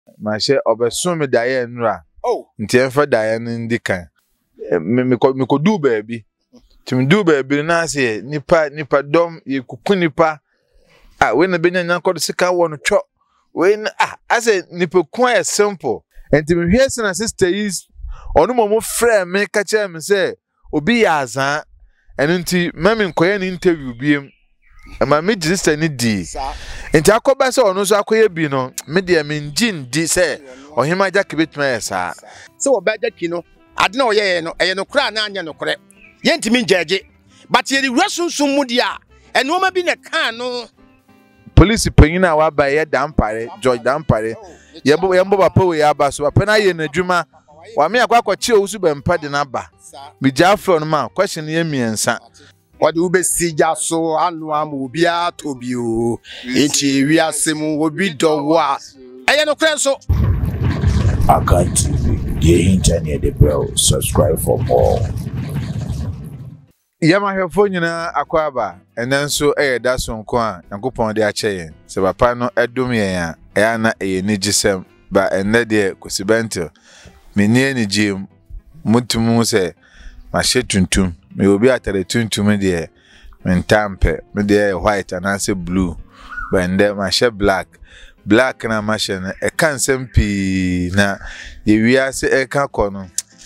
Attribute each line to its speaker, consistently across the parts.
Speaker 1: ma she obeso me daye nra nti enfa daye ndi kan me ko du baabi tim du baabi na se nipa dom ye kuku nipa we na benya nyankọ sika wo no twa we na ase nipa ku a simple enti me hwe se na sister is onu mo frɛ me ka kye me se obi ya azan enu nti mami nkoye ni interview biem ama me sister ni di enti akoba se onu so akoye bi no me de me ngin di se Ohemaa Jack betuma yesa
Speaker 2: se wo ba Jack no ade na oyeye no eye no kra na anya no kore ye ntimi njeje but ye wura sunsun mu dia eno ma bi na kan no
Speaker 1: police panyina wa ba ye dampare George dampare ye bo papa we aba so papa na ye na adwuma wa me akwakoche Owusu Bempah de na ba bi jafro no ma question ye miensa
Speaker 2: wadi ube sija so anu amu obi atobi o enti wi asem obi dowa eye no kren so
Speaker 3: Agradaa TV, the internet, the bell, subscribe for more.
Speaker 1: Yama hefo nyina akwaba enenso da sonko a Yankopon de ache yen se papa no edum yen a na ni gisem ba enne de kosibento meni ani jim mutumu se ma shetuntum me obi atare tuntum de mentampe me de white and say blue ba ende ma she black na ma she na e kan sempi na ye wiase e ka kono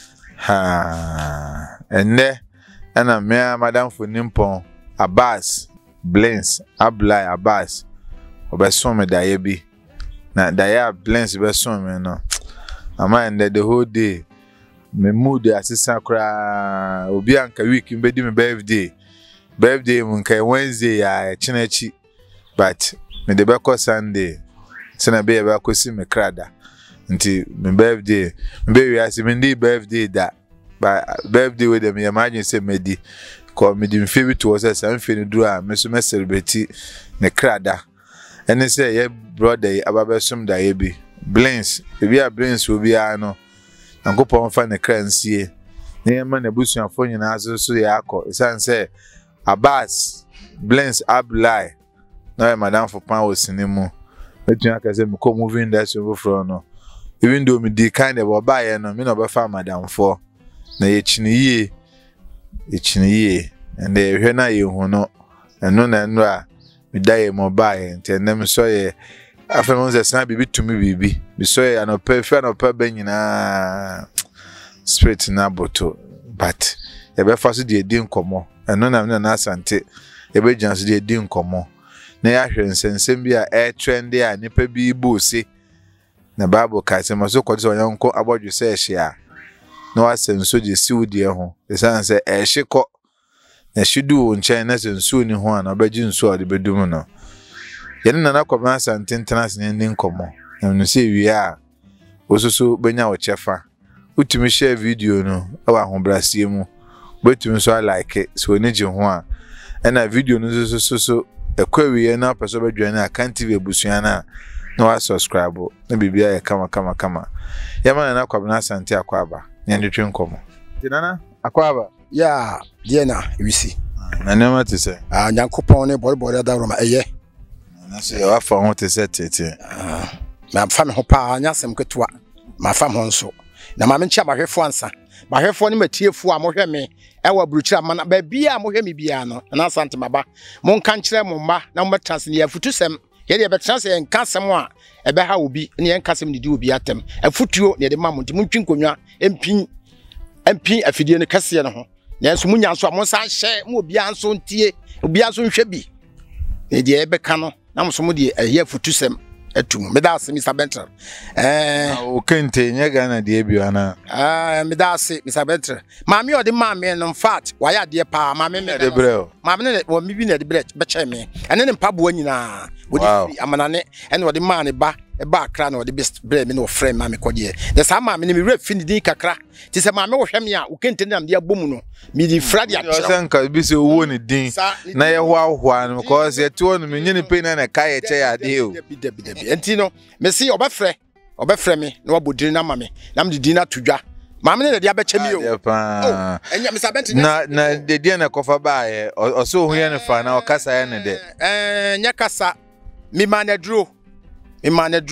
Speaker 1: ha enne ana me madam for nimpon Abbas Blinks.Am Abbas obeson me daye bi na daye Blinks beson me no ama ende the whole day me mood assistant kra obi anka week mbedi me birthday mun kai Wednesday ya chinechi but me de beko Sunday sena be beko si me krada nti me birthday mbe wi asi me ndi birthday da ba birthday we dem imagine say medi ko me di favorite to us am fini do a me so me celebrate ne krada ene say ye brother ababesum da ye bi Blinks ebi a Blinks obi a no Yankopon fa ne kransie ne ma na busuafo nyina aso so ya akọ isan say Abbas Blinks.Am na madam for pan osinimu metu aka say me ko movie industry for no even though me di kind of obaye no me no be fa madam for na ye chiniye and the hwe na ye hu no eno na eno a me daye mobile ntenem so ye afemo ze san bibi tumi bibi bi so ye anope fe anope benyina spirit na boto but ye be fa so de di nkomo eno na asante ye be gyan so de di nkomo na ya hwe nsensem bi a trend a nipa bi bo se na bible ka se maso kwodi so yanko abodwo se ehia no asenso je siwudi ho esan se ehiko na shidu nchen na senso ni ho na obaji nso ade bedum no yene na nakoma asante international ni nkomo na no se wi a ososo benya wo chefa utumi share video no awa hobrasie mu betumi so like so ni je ho a na video no so ekwawie na peso bedwane akanti ebusuan na wa subscribe na bibia ya kama yama na kwabna asante akwaba nyandetwe nkomo tinana akwaba
Speaker 2: ya diena wisi
Speaker 1: na nema tese
Speaker 2: Yankopon ne bori da roma eye
Speaker 1: na se wa fa ho tese tete
Speaker 2: ma fa me ho pa nyasem ketua ma fa ho nso na ma me ncha bahwefo ansa bahwefo ne matiefu a mohwe me ewa bruchira mana ba bia mohwe me bia no na asante maba mon kan kire mo mma na mo betrans ne yafutusem ye de betrans ye nkasem a ebe ha obi ne ye nkasem ne di obi atem afutuo ne de ma mo nti mon twinkonwa empin afidie ne kase ne ho na enso munya nso a mo san hye mo obi anso ntie obi anso nhwe bi ne de ebe ka no na mo so mo de ye afutusem etum me da se Mr. Bentra
Speaker 1: o kente nyega na de bi ana
Speaker 2: me da se Mr. Bentra maami o de maami no fat wa ya de pa maami me
Speaker 1: de breo
Speaker 2: maami ne wo mi bi na de bre be che me ene ne mpaboa nyina wo de amanane ene wo de maani ba e ba akra na wo de bre me no frame maami kodie de sa maami ne mi re fini din kakra ti se maami wo hwe me a o kente na me de abom no mi di fradi a
Speaker 1: o senka bi se wo ni din na ye hwa no because ye to no me nyini pe na ka ye che ya de o
Speaker 2: enti no me si obefre me na wabodiri na mame na me di na tudwa mame ne de abeche mi o enya Mr. Bentley
Speaker 1: na de die na kofa ba ye o so hu ye ne fa na o kasa ye ne de
Speaker 2: nya kasa mi manadro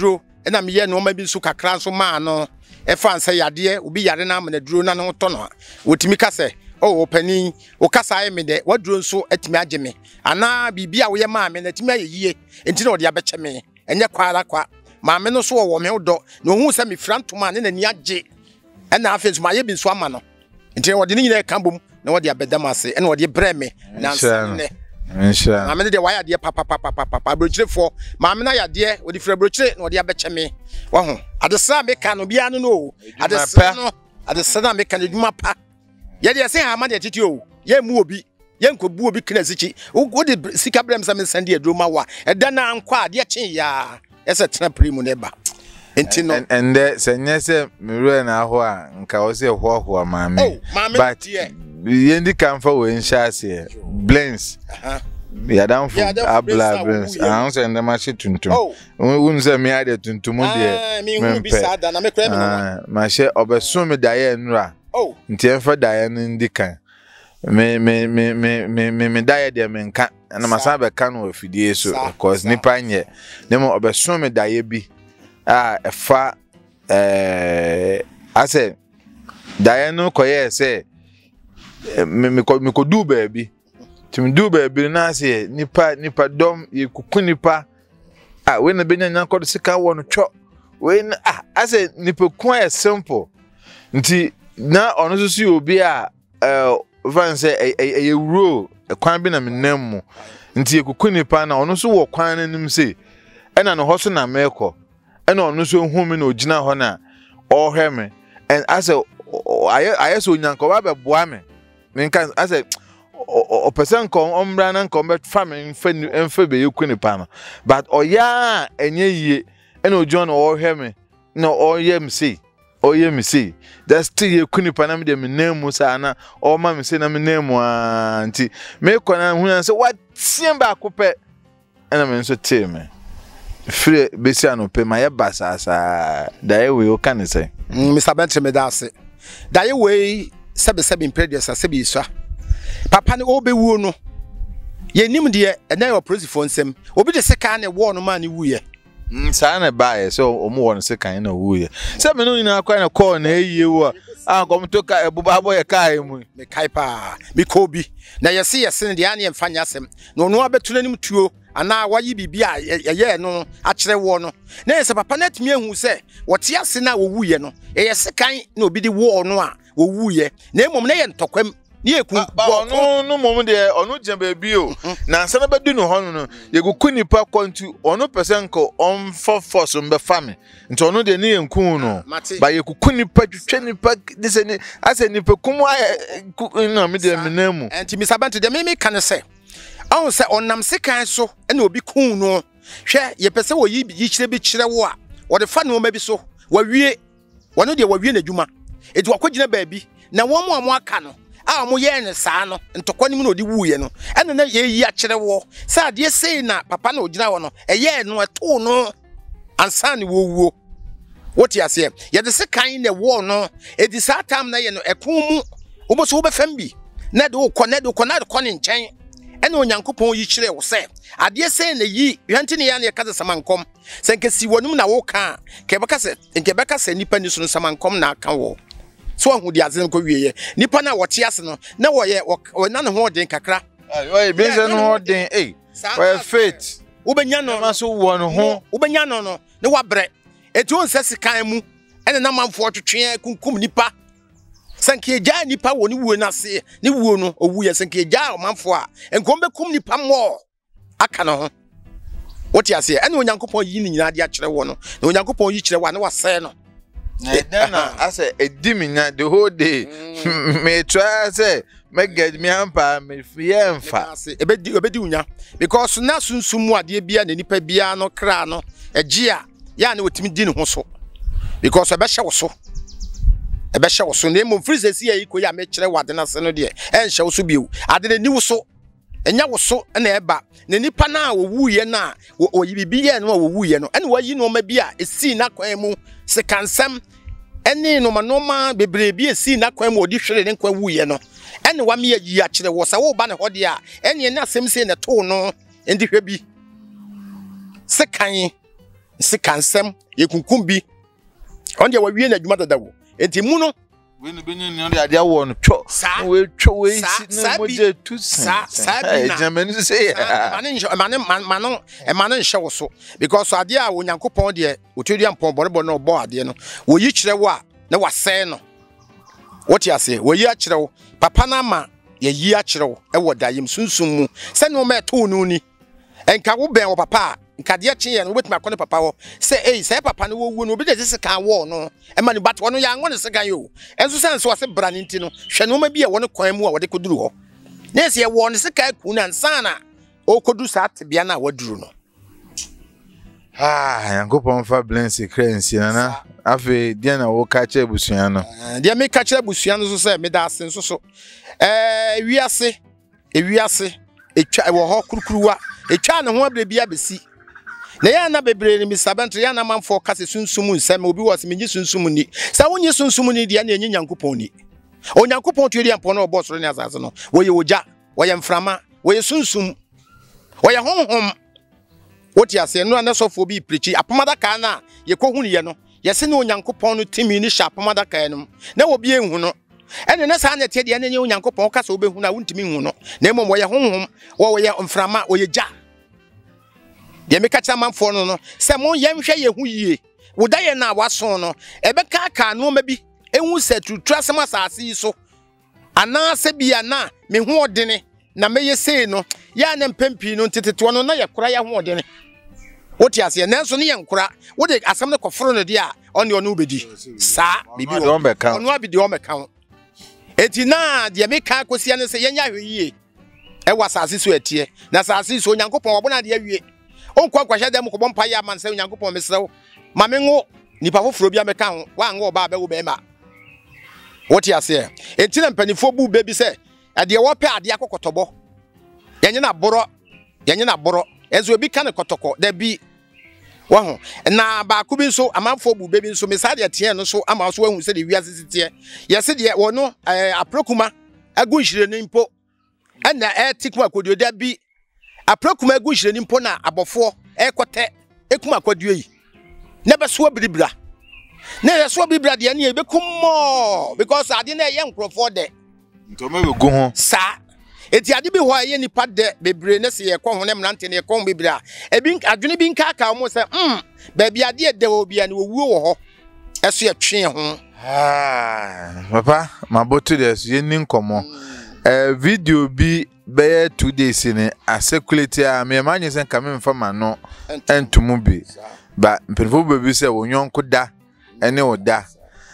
Speaker 2: na me ye no ma bi so kakra so ma no e fa nsa yade obi yare na amana duro na no to no wotimi ka se o pani o kasa aye me de waduro nso atimi age me ana bibia wo ye ma me na atimi ayeye enti na ode abeche me enye kwara kwa ma me no so wo me do na ohun se me frantoma ne nani age na afenso ma ye bi nso ama no enti wode ni nyina ka bom na wode abedam ase na wode bre me na nsa ne
Speaker 1: insha
Speaker 2: ma me de waya de papa brochirefo ma me na yade wode fra brochire na wode abeche me wo ho adesa me ka no bia no adesa na me ka no dwuma pa ye de se ha ma de titi o ye mu obi ye nkobu obi kina sichi wo de sika brem sa me sande adroma wa eda na nkwa ade chen ya ese tena primu ne ba enti no
Speaker 1: ende senye se mirue na ho a nka wo se ho maame but yendi kan fa we nshase Blinks ya dan fu abla Blinks an se ndema shi tuntum won se me ade tuntum de
Speaker 2: me hu bi sada na me kra me no
Speaker 1: ma she obeso me daye nura nti enfa daye ndi kan me daye de me nka na masa be kan wo fidie so because nipa nye nemo obeso me daye bi efa ase daye no koye se me ko du baby tim du baby na ase nipa dom ye kuku nipa we na benya nyan ko sika wo no twa we na ase nipa ku e simple nti na ono so si obi van say e wuro kwan bi na menam nti ye kuku nipa na ono so wo kwan nanim se ena no hoso na meko ena ono so humi na ogina ho na Ohemaa and ase ayeso nyanko ba be boa me minka ase o person ko ombra na ko bet family enfa be yekuni pa no but oya enye yie ena ojo na Ohemaa na oyemsi that's still yekuni pa na me de menemu sa na o ma me se na menemu anti me ko na hu na se what simba akopɛ ena me nso teme free besi anope ma ye basasa daye we o kan say
Speaker 2: Mr. Bentley me da ase daye we sebe impredesa sebe iswa papa ne obewu no ye nim de na your presi for nsem obi de seka na wo no ma ne wuye
Speaker 1: sa na bae so omo wo no seka na wuye sebe no nyina akwa na call na eyiye wo kom to ka ebuba boy kai mu
Speaker 2: me kai pa me kobi na yesi ne de ane mfanya asem no no abetu nanim tuo ana wayi bibia ye no akere wo no na yesi papa na timi ehu se wote ase na wo wuye no yesi kan na obi de wo no a wo wuye na emom na ye ntokwam ni eku
Speaker 1: no mom de onu jembe bi o na nsa na bedu no hono no ye guku nipa kontu onu person ko on force mbe fami nti onu de ni enku no ba ye guku nipa twetwe nipa dise ni ase nipa kumu na me de menamu
Speaker 2: enti misabante de me kan se on se onam sekan so na obi kun no hwe ye pese wo yi kire bi kire wo a wo de fa no ma bi so wa wie wono de wa wie na dwuma eti wakogina ba bi na wo mo aka no mo ye ne saa no ntokwanim na odi wuye no ene na ye yi akere wo sa de sei na papa na ogina wo no eye no eto no ansa ne wo wuo woti ase ye de se kan ne wo no edi saa tam na ye no ekon mu oboso wo be fam bi na de wo kɔ ne nkyɛn ene onyankopɔn yi kyerɛ wo se ade sei na yi hwante ne ya na ye ka samankom se nkesi wonum na wo ka ke beka se nipa ni so no samankom na aka wo so hu di azen ko wieye nipa na wote ase no na woye na ne ho den kakra
Speaker 1: oye benze no ho den oye faith
Speaker 2: ubenya no
Speaker 1: ma so wo no ho
Speaker 2: ubenya no ne wabre etu onse sikan mu ene na manfo twetwe kunkum nipa sanke ja nipa wo ni wuo na se ni wuo no owuye sanke ja manfo a enkom bekum nipa mo aka no ho wote ase ene onyankopɔn yi ni nyina de akere wo no na onyankopɔn yi kire wa na wasɛ no
Speaker 1: then I say ediminya the whole day me try say me get me ampa me fear mfa
Speaker 2: ebedi unya because na sunsumu ade bia na nipa bia no kra no eje a ya na otimi di ne ho so because ebehye wo so na mo freeze si yi ko ya me kire wade na se no de enhye wo so biu ade ne ni wo so enya wo so na eba na nipa na wo wuye na wo yibibi ye no wo wuye no ene wayi no ma bia esi na kwan mu se kansam ene no manoma bebrebi esi na kwan mu odi hwere ne kwa wuye no ene wa me yi a kire wo sa wo ba ne hode a ene na asem se ne to no endi hwe bi se kan se kansem ye kunkumbi onde wa wie na adwuma dadawo enti mu no
Speaker 1: we no benyin no de ade awo no twa we twa we si na mo je tu sa bi na jamani say mane nhye wo so because ade a onyankopon de otwedi ampon borebo no bo ade no wo yi kire wo a na wasɛn no what you say wo yi a kire wo papa na ma ye yi a kire wo e wo dayem sunsum mu sɛ no ma to no ni enka wo ben wo papa nka de kye ye no wetuma kɔ ne papa wo sɛ sɛ papa no wo no obi de sɛ kan wo no e ma ne bat wo no ya ngo ne sɛ kan yo enso sense wo se bra ne nti no hwɛ no ma bi ye wo ne kwan mu a wo de koduru ho na se ye wo ne sɛ kan ku na nsana o kodu sa tebia na waduru no yankopon fa Blinks crancy na afi dia na wo ka che busua no
Speaker 2: dia me ka che busua no so se me da asen so wiase etwa wo ho kurukuruwa etwa ne ho abre bia besi na ya na bebre ni misabantre ya na manfo kase sunsum nsem obi wo se menyi sunsum ni sa wonyi sunsum ni dia na enyi nyankopon ni onyankopon tueri ampon na obosoro ni asase no wo ye oja wo ye mframa wo ye sunsum wo ye honhom what you say no na sofo bi preach apamada ka na ye kohunu ye no ye se ne onyankopon no timi ni sha apamada ka no na wo bi ehunu no ene na sa na tie de na nye onyankopon ka so obehunu a wontimi hu no na emom wo ye honhom wo ye mframa wo ye ja de me ka cha manfo no se mo ye nhwe ye hu yie wo da ye na waso no ebe ka aka no ma bi ehu se tutrasem asase so ana se bia na me hu odene na meye sei no ya na mpempi no nteteto no na ye kora ya hu odene woti ase nanso ne ye nkora wo de asam ne koforo no de a one ono ubedi sa bibi wo ono abidi o meka eti na de me ka kosia ne se ye nya hweyie e wasase so atie na asase so onyankopon obona de awie onkwa kwahye dem ko bompa ya man se onyankopon mesrew ma me ngo nipa foforo bia meka ho wa ngo ba wo be ma woti ase eti na mpanifo bu bebi se ade wo pe ade akokotobo yenye na boro ezo bi kan kotoko da bi wa ho na ba ku bi so amanfo bu bebi so mesade atie no so ama so ahu se de wiase sitie yese de wo no aprokuma agu nhire ni mpo na etikuma kodio da bi aprokuma agu nhire ni mpo na abofo ekote ekuma kodio yi na be so biribra na ye so biribra de na e be kummo because ade na ye nkrofo de
Speaker 1: ntoma be go ho
Speaker 2: sa eti ade bi ho aye nipa de bebre na se ye ko ho ne mrante ne ko bebre a ebi adwene bi nka aka mo se ba bi ade de wo bia na wo wo ho eso ye twe ho
Speaker 1: papa mabotu des ye ni nkomo video bi be 2 days ni a circulate a me manye se nka me mfa ma no entumu bi ba mpefo bebi se wo nyonko da ene wo da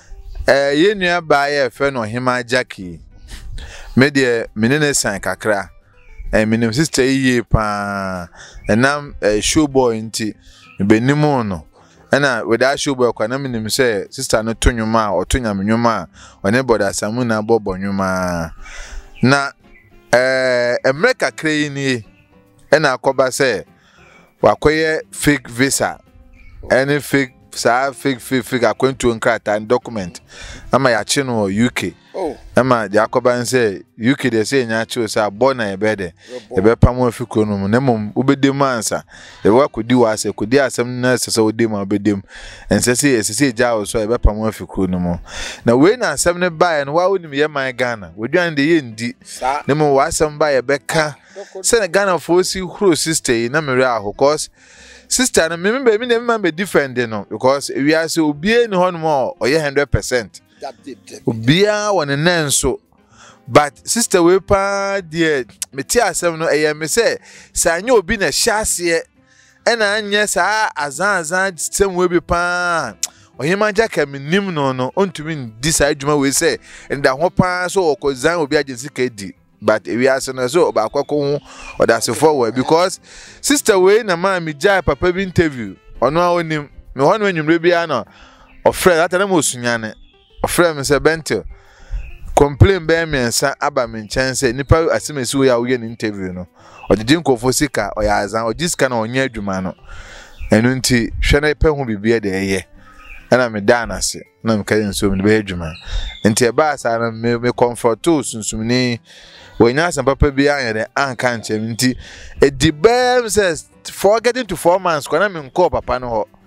Speaker 1: ye nua ba ye fe no Ohemaa Jackie media menene san kakra menim sister yiye pa enam showboy nti benimu no ena we da showboy kwa na menim say sister no to nwuma o to nyam nwuma one boda samu na bobo nwuma na America kray ni ena akoba say wakoye fake visa any fake fake akwentu nkrata and document ama ya chi no UK ama Jacoban say UK they say nya chi o say born na ebede ebe pam afiko no na mom ubedem ansa e wa kodi wa say kodi asem na sese odem ubedem ensese ja o so ebe pam afiko no mo na we na asem ne bae no wa onim ye man Ghana wedwan de ye ndi na mo wa asem bae beka say Ghana for si huro sister na mere aho cause sister na me be me na be defend no because we are so obie ni hono mo oye 100% obia won nenso but sister we pa de me ti asem no me say sanya obi na hyase na anya sa azan system we be pa Ohemaa Jackie nim no ontumi disa adwuma we say nda ho pa so okozan obi agency kedi but we are so ba kwako ho that's forward because sister we na ma mi jai papa bi interview ono a onim me hono enwumre bia na ofre that na mo sunyane ofre me se bento complain be me nsa aba me nchen se nipa asemesi we ya wo ye interview no odidi nkofo sika o ya azan ojiska na onye adwuma no enu nti hwe na pe ho bibia de eye ana me dana se na me kayin so me be adwuma nti e ba sa na me comforto sunsumni wenya san papa bi anyere anka nchem nti edibem says for getting to 4 months kwana me nko papa no ho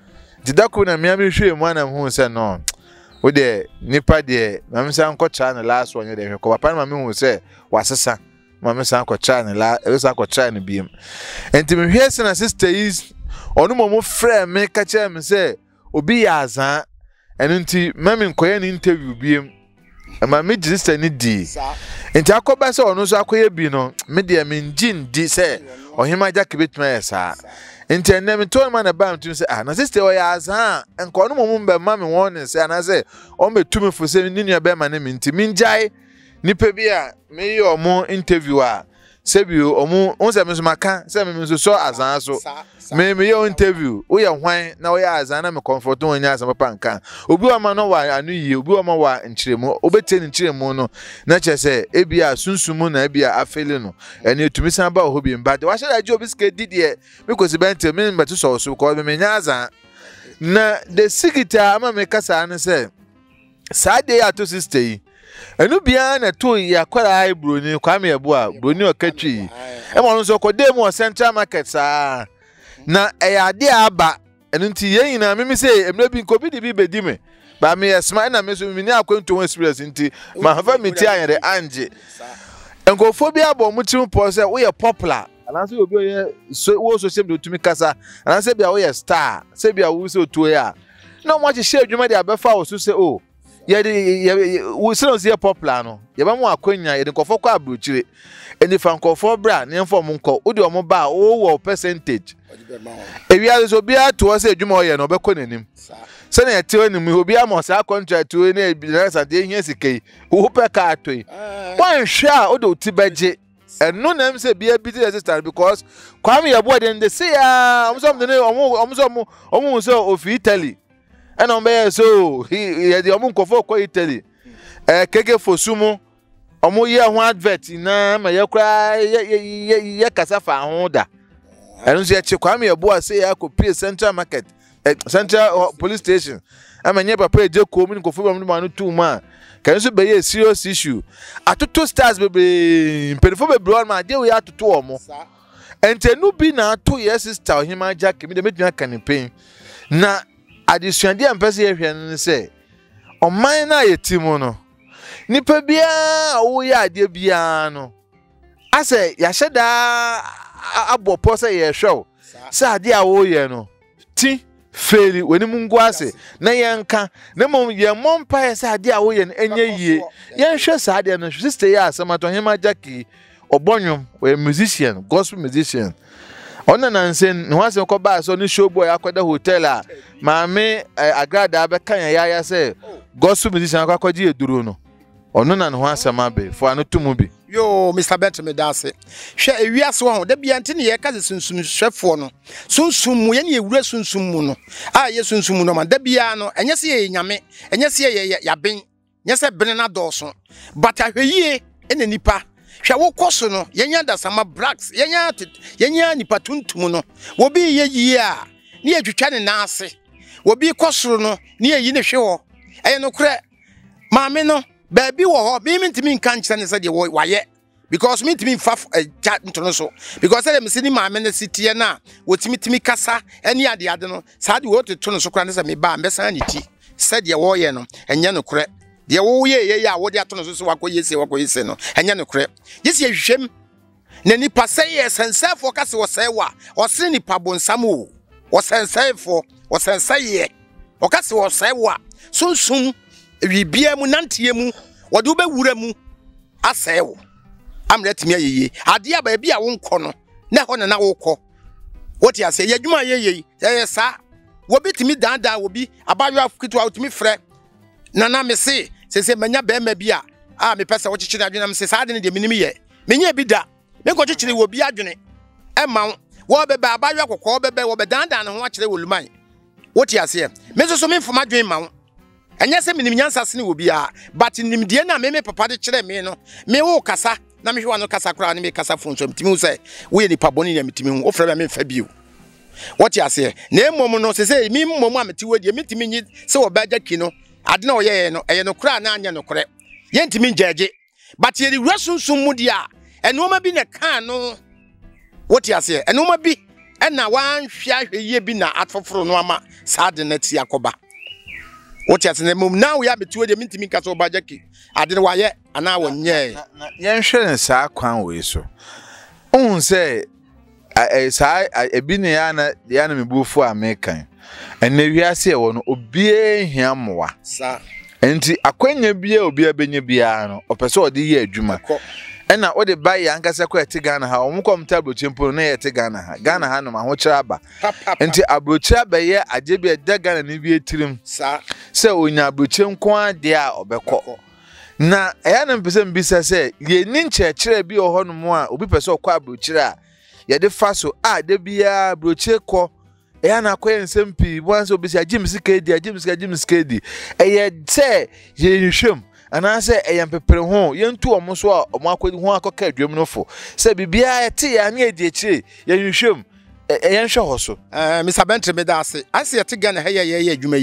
Speaker 1: Didako na me hwe mu ana hu se no wo de nipa de mame san ko cha na last one de hwe ko papa na mame hu se wasesa mame san ko cha na la e san ko cha na biem enti me hwe se na sister is onu mo frɛ me ka cha me se obi ya azan enu nti mame nkoye ni interview biem ama me sister ni di enti akoba se onu so akoye bi no me de me ngin di se Ohemaa Jack betuma yesa enti ene me to ma na ba mtum se na sister o ya azan enko onu mo mbe ma me won se ana se o metumi fo se ni nua be ma ne me nti minjai nipa bi a me yo mo interview a se bi o mo on se me so maka se me so azan so me yo interview wo ye hwan na wo ya azan na me comfort won nya azan papa nka obi wa ma no wa anu yi obi wa ma wa nchiremu obetie ni nchiremu no na che se ebi a sunsumu na ebi a afele no ene etumi san ba obi mba de wa hye da je obi ske didie me ko se bente me betu so ko me nya azan na the sigita ama me kasa an se sade ya to sister yi enu bia na to ya kwara ai broni kwa me ebu a broni okatwi e mo no so ko dem o Central Market sa na eyade aba enu nti yen na me say emre bi nko bi de bi bedi me ba me esma na me so me ni akwantu experience nti ma hafa me ti anyere anje enkofo bi abo mu tim po say we popular anase obi oye wo social media tumi kasa anase bia we star se bia wo so to ya na mo ache share dwuma de abefa wo so say oh ye we say no popular no ye ba mo akwanya ye de nkofo kwa abrochire eni fa nkofo bra ne enfo mo nko wo de omo ba wo percentage ewi a so bia to say dwuma oye no obekọ nanim se na yete onim obi am sa contract we na business de hia sikai wo pe ka atoi wan hwa o do ti beje eno na say bia bi resistance because kwame ye bo de say ah omo so of Italy and on be so he the omo nkofo ko Italy keke fosumu omo ye ho advert na ma ye kra ye kasafa ho da enu so ye che kwame ye bo say ya ko pay Central Market Central Police Station amanye papa eje ko mu nkofo bam no tu ma kan so be ye serious issue atoto stars bebe mpelifo bebe on ma de we atoto omo entenu bi na ato ye sister Ohemaa Jack mi de medua campaign na adisuande ampese ye hwe no se oman na yetimo no nipa bia wo ya ade bia no ase ya hyeda abopo se ye hwew se ade a wo ye no ti feli weni mungu ase na yenka na mom ye mompa se ade a wo ye no enye yie ye hwe se ade no sister ya asamato Ohemaa Jack obonwom we musician gospel musician ona nansen no hase ko ba so ni showboy akoda hotel a maame agrada be kan ya se gospel musician akwaji eduro no ono na no hase mabe fo ano tumu bi
Speaker 2: yo Mr. Bentley dase hwe ewiase wo ho da bia nti ne ye ka sunsum hwefo no sunsum mu ye ne ewura sunsum mu no a ye sunsum mu no ma da bia no enye se ye nyame enye se ye yaben nye se bene na doso but ahweyie ene nipa hwa wo koso no yenya da sama blacks yenya nipa tuntum no wo bi ye yie a ne atwitwa ne na ase wo bi koso no ne yi ne hwe ho eye no kre maame no baby wo ho me ntimi nka nkyere ne se de waye because me ntimi fa ntono so because say me se ni maame ne sitie na wo timi kasa ene ade no sa de wo to no so kra ne se me ba mbesan ne ti se de wo ye no enye no kre de wo ye ya wo de atono so wakoyese no enye no kre yesi ehwehwem na nipa say ye sensefo kase wo say wa o se nipa bonsam o wo sensefo wo sensaye o kase wo say wa sunsum wibia mu nantie mu wo de be wura mu asewo amretimi ayeye ade aba bia wo nkọ no na ho na wo kọ what ya say yadwuma ayeye sa wo bitimi danda wo bi abayo afukitwa utimi frɛ na me se manya be ma bia me pese wo chichiri adwena me se sa ade ne de minimi ye menye bi da me ko chichiri wo bi adwene e ma wo bebe abayo akokɔ bebe wo be danda ne ho akire woluman what ya say me so me mfoma adwen ma wo enye se minim nyansa se ne wo bia but nimdie na me papa de kire me no me wo kasa na me hwa no kasa kra ne me kasa fon so mtimi wo se wo ye ni paboni na mtimi wo frɛ me mfa bio what ya say na emom no se mi mmom ameti wo die mtimi nyi se wo ba Jack no ade na oye no eye no kra na anya no kre ye ntimi njeje but ye resunsum mu dia enoma bi na kan no what ya say enoma bi na wan hwia hweye bi na atfoforo no ama saa de na ti akoba what ya tene mum now ya betu de mintimi nka so bajaki ade wa ye ana wonye
Speaker 1: yen hwe saa kwan we so say saa ebi ne ya na mebufu amekan enne wiase e wo no obie hia moa
Speaker 2: sa
Speaker 1: enti akwanya bia obi abenye bia no opese ode ye adwuma ena ode ba ya ankasa kwa ete Ghana ha omkom tablo chempo na ye ete Ghana ha no ma ho kira aba enti abrochi aba ye aje bia da Ghana ne bi etirim
Speaker 2: sa
Speaker 1: se onya abrochi nko ade a obekọ na eya na mpese mbisa se ye ni nchekere bi oho no mo a obi pese okọ abrochi a ye de fa so a de bia abrochi kọ eya na akoye nsempi bonso obi se agim skedi eye se ye nhwem ana se eyam pepere ho yentu omo so a omo akodi ho akoka adwam no fo se bibia ete ya na edi ekire ye nhwem yen hwe ho so
Speaker 2: Mr. Bentre me da ase ate Ghana ha ye adwuma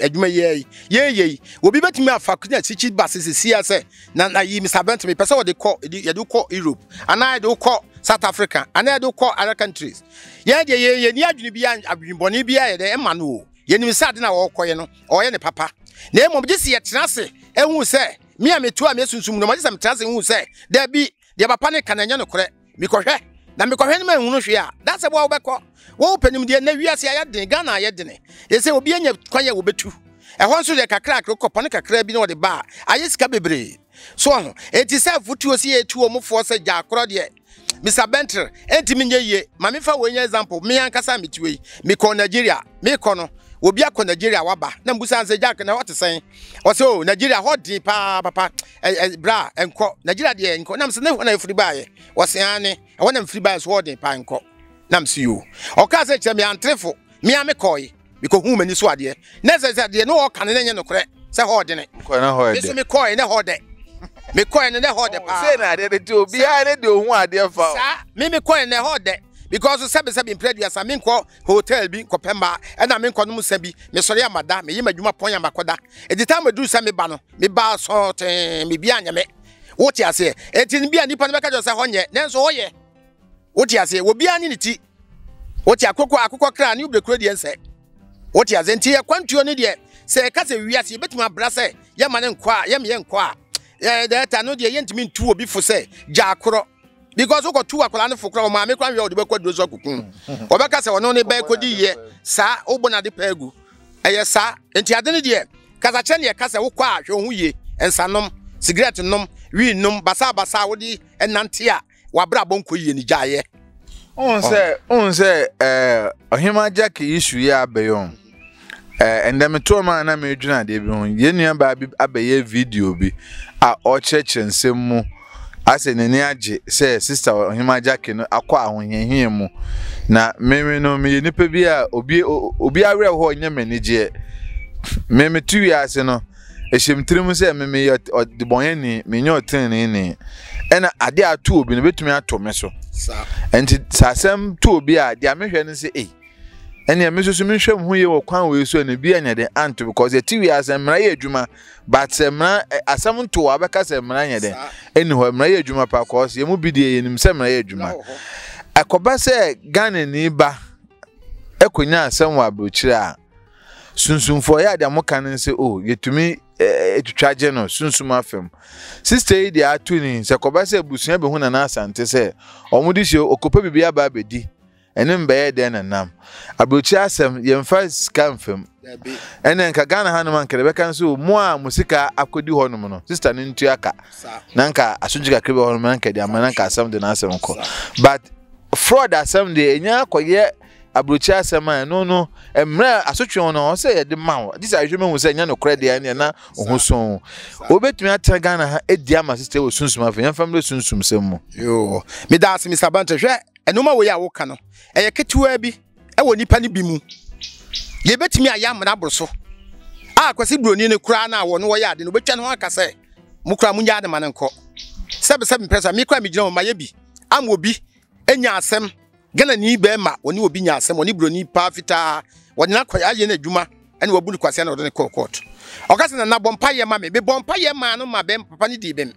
Speaker 2: ye obi betimi afakuna chichi basisi sia na yi Mr. Bentre me pese wo de call ye do call Europe ana ye do call South Africa ana ye do call other countries ye ni adwuni bia adwunboni bia ye de ema no ye ni sade na wo koye no oye ne papa na emom gisi ye tenase ehu se me a metu a me sunsum no mo gisi me tenase ehu se da bi de papa ne kananya no kore mikohwe na mikohwe ne ma ehunu hwe a that's about obekọ wo penim de na wiase ayeden Ghana ayeden ye se obi anya kwanye wo betu ehon so de kakra akokọ ne kakra bi na wo de ba ayesika bebre so ho enti se futuo si etu omfo se ja akro de Mr. Bentre enti menye ye ma me fa wo nya example me ankasa metuwe me ko Nigeria me ko no obi akọ Nigeria waba na mbusa nse jack na what sen o se o Nigeria hot pa papa bra enko Nigeria de enko na mse na na free buy o se ane e wona free buy so hot pa enko na mse yo o ka se che me antrefo me ame koi because hu mani so ade na se de no o kan na nye no kore se hot ne
Speaker 1: ko na hot
Speaker 2: de me koi na hot me koi na hot pa
Speaker 1: se na de to obi a de hu ade fa
Speaker 2: sa me koi na hot because sabe in previous me nko hotel bi ko pemba e na me nko no sabi me sori amada me yima dwuma pon ya makoda e di time do sa me ba no me ba so ten me bia nyame wo ti ase e ti bia nipa no be ka jo se honye nenso wo ye wo ti ase wo bia ni ti wo ti akokọ kra ni ubrekro di ense wo ti ase nti ye kwantuo ni de se ka se wiase ye betuma bra se ye ma ne nko a ye me ye nko a de ta no de ye ntimi ntu obi fo se ja akoro because oko tu akola ne fukra o ma me kwan we o de be kwadozo akukun obeka se wono ne be kodi ye sa ogbona de pagu eye sa enti ade ne de kasa che ne kasa wo kwa hwe hu ye ensanom cigarette nom wi nom basa wodi enante a wabra bonko ye ni jaye
Speaker 1: on say Ohemaa Jack issue ya abeyon endem to ma na me dwuna de bi ho ye nua ba bi abeye video bi a o cheche nsem mu ase nene age say sister Ohemaa Jack no akọ ahonhehie mu na meme no me nipa bi a obi awre ho nya manage meme tu ase no ehemtirim say meme de bonyani menye otene ne ena ade atu obi no betumi ato me so enti sasem tu obi a de amehwe ne say ene mesusu menhwem ho ye wo kwan we so na bi anya de ant because the TV asemra ye adwuma but semra asem to abeka semra anya de eni ho emra ye adwuma pa cause ye mu bi de ye nim semra ye adwuma akoba se Ghana ni ba ekonya asem wa abrochira sunsunfo ya de amokan nse o yetumi etutwaje no sunsum afem sister yi de atuni se akoba se busuya be hu na asante se omudi hye okopa bibia ba bedi enim beye de nanam abrochi asem yemfa skamfem enen ka Ghana hanuman kere beka nso mu a musika akodi honum no sister ni ntu aka nanka asujika krebe honum nanka de amananka asem de na asem ko but fraud asem de enya akoye abrochi asem a no emra asotwe no say de ma this are you me say nya no credit anya na ohuson obetumi atra Ghana ha edi ama sister wo sunsum afa yemfa mle sunsum sem mu
Speaker 2: yo me da ase Mr. Banter hwe enoma we ya wo ka no eye ketewa bi e wo nipa ni bi mu ye betimi aya amna abroso a kwasi broni ne kura na wo no wo ya de no betwa no aka se mu kura mu nya de man nko sebe pressure mi kura mi gina ma ye bi am obi enya asem Ghana ni be ma oni obi nya asem oni broni pa fita woni na kwaya ye na adwuma ene wabulu kwase na odene court okase na bompa ye ma me be bompa ye ma no ma be papa ni di bem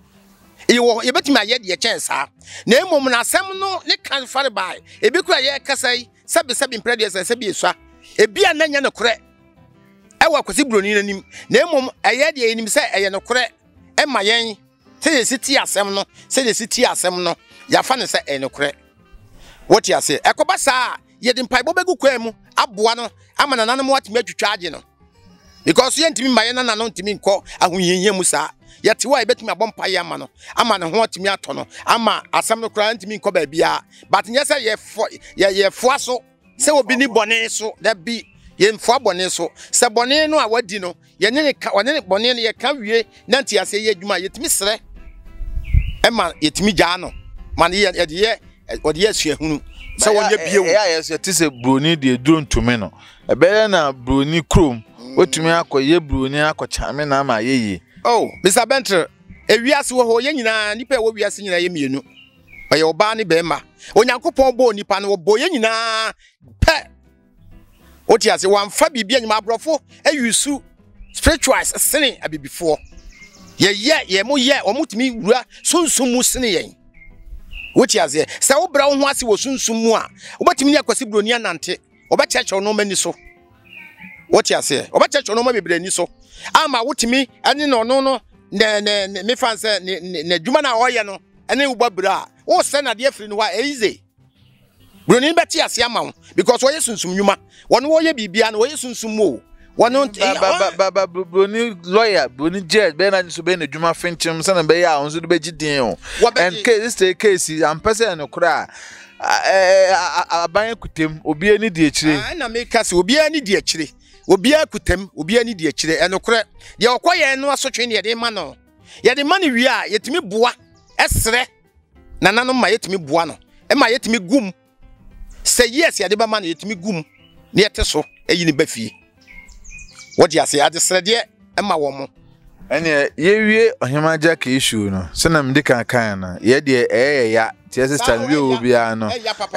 Speaker 2: ye betimi aye de chance ha na emom na asem no ne kan fare bai ebi kura ye kasai sɛbe mpredie sɛbe esua ebia na nya no korɛ ɛwa kwasi broni nanim na emom ɛyɛ de enim sɛ ɛyɛ no korɛ ɛma yɛn sɛ yɛsiti asɛm no yafa ne sɛ ɛyɛ no korɛ wɔte ase ɛkɔba saa yɛde mpaebɔ bɛgu kwa mu aboa no ama nananom watimi atwitwa agye no because yɛntimi ma yɛ nananom ntimi nkɔ ahoyehia mu saa yɛte wa yɛbɛtimi abɔ mpae ama no ama ne ho atimi atɔ no ama asɛm no koraa ntimi nkɔ baabia but nyɛ sɛ yɛfoa so sɛ obi ni bɔne so da bi yɛmfoa bɔne so sɛ bɔne no a wadi no yɛne ne bɔne no yɛka wie na nti ase yɛ adwuma yɛtimi serɛ ɛma yɛtimi gyaa no ma ne yɛde yɛ suahunu sɛ wɔnyɛ bie wo
Speaker 1: yɛ te sɛ broni de duro ntumi no ɛbɛyɛ na broni krom otumi akɔyɛ broni akɔkyame na ama yɛyie
Speaker 2: oh Mr. Bentre ewiase wo ho yɛ nyinaa nipa ɛwɔ wiase nyinaa yɛ mienu ɔyɛ ɔbaa ne bɛrima onyankopɔn bɔ nipa no bɔ yɛ nyinaa pɛ oti ase wamfa bibia nyima abrɔfo ayusu spirituals sene abibifoɔ yɛ mo yɛ ɔmutumi wura sunsum mu sene yɛn oti ase sɛ wo bra wo ho ase wɔ sunsum mu a wobɛtumi ne akwasi broni anante ɔbɛkyerɛkyerɛ no mani so oti ase ɔbɛkyerɛkyerɛ no ma bebrani so ama wotimi ane no no ne me fan sɛ ne dwuma na ɔyɛ no ane wo babra wo sɛ na de afiri no wa easy broni bɛte ase ama wo because wɔyɛ sunsum nnwuma wɔn wɔyɛ bibia no wɔyɛ sunsum mu wɔn
Speaker 1: broni lawyer broni judge bɛyɛ na so bɛyɛ na dwuma finchim sɛ na bɛyɛ a wɔn so de bɛgye din o and case ampɛsɛ no kora aban kutem obi ani di akyire
Speaker 2: na me ka sɛ obi ani di akyire obi akutem obi ani di akyire ɛnokorɛ de ɔkɔyɛ no asotwe ne yɛde ma no yɛde ma no wie a yɛtumi boa ɛsrɛ nananom ma yɛtumi boa no ɛma yɛtumi gum sɛ yes yɛde ba ma no yɛtumi gum ne yɛte so ɛyi ne ba fie wɔde ase ade srɛdeɛ ɛma wɔ mo
Speaker 1: ɛne yɛwie Ohemaa Jack issue no sɛ na mde kan na yɛde ɛyɛ ya tie sister bi obia no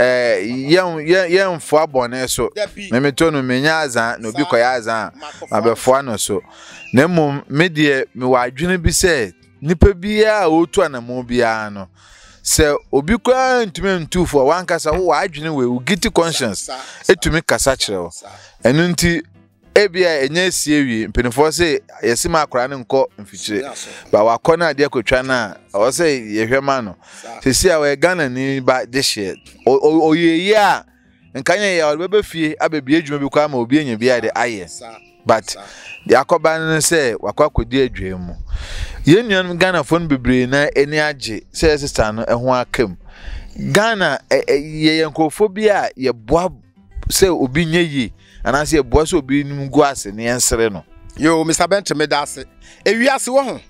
Speaker 1: yɛn fo abɔne so memeto no menya azan no bi kɔyɛ azan abɛfoa no so na mmom me de me wadwene bi sɛ nipa bia otu anamo bia no sɛ obi kwa ntumi ntufo wankasa wo wadwene we giti conscience etumi kasa kyerɛ wo ɛno nti ebia enye siewie mpenifo se yesima akora ne nkɔ mfikyire ba wakɔ na ade akotwa na o se yehwema no sesi a we Ghana ni ba dehye oyeyi a nkanye ya bebe fie abebie adwuma bi kwa ma obi enya bia de aye but de akoba no se wakɔ akodi adwuma mu yenuan Ghana fon bebre na eni age se sister no ɛho akam Ghana ye yankofo bia ye boa se obi nyeyi anase eboa so obi nim gu ase ne ensere no
Speaker 2: yo Mr. Bentre me da ase ewiase wo ho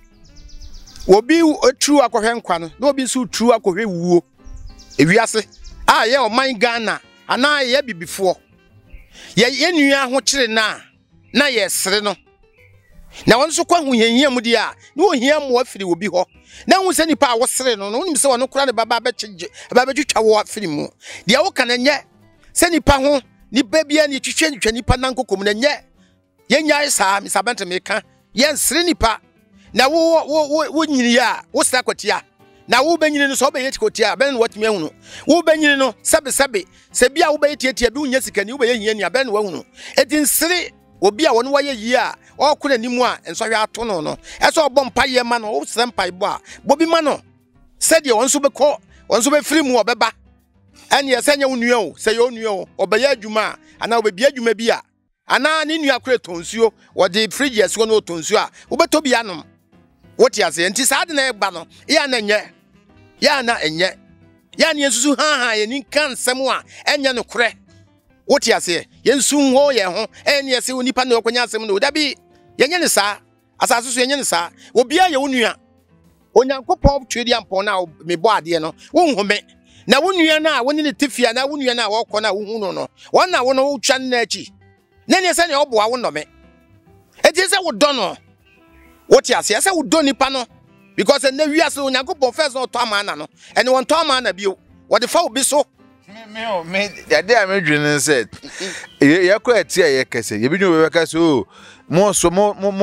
Speaker 2: obi otru akohwe nkwa no na obi so tru akohwe wuo ewiase a ye oman Ghana ana ye bibifo ye nua ho kire na ye sere no na won so kwa hu hia mu di a na ohia mo afiri obi ho na hu se nipa a wo sere no wonim se wono kura ne baba betwa wo afiri mu de wo kana nye se nipa ho ni bebia ni twetwe nipa nankokom na nye yenya saa Mr. Bentre meka yen sere nipa na wo nyini ya wo sra kwatia na wo banyini no so obeye tikotia ben watimi ahunu wo banyini no sebe se bia wo beye tietia bi unya sikani wo beye hia ni ben wahunu edin sere obi a wono waye yi a okura nimu a enso hwe ato no eso obom paye ma no wo sre mpaebo a bobi ma no se de wonso bekọ wonso be free mu obeba ene yesenya wonua o se ye onua o obeye adwuma ana obebi adwuma bi a ana ne nua kure tonsuo wode fridge yeso no tonsuo a wobeto bi anom wote ase enti saa de na egba no ya na enye ya na enye ya ne yesusu ha ye ni kan nsem a enye no kure wote ase yensu ho ye ho ene yese onipa na okonya nsem no dabi yenye ne saa asaso so yenye ne saa obi a ye wonua onyankopɔn twedi ampon na mebɔ ade no wonhome na wonua na woni ne tifia na wonua na wɔkɔ na wohunu no wɔna wo no twa na achi na ne sɛ ne ɔboa wo nnɔme eti sɛ wo dɔ no wote ase sɛ wo dɔ nipa no because na wiase onyankopɔn first no tɔ amana no ɛne wɔn tɔ amana bio wɔde fa obi so
Speaker 1: me yade a medwene said ye kɔ atia ye kese ye bi nyo be kase o mo so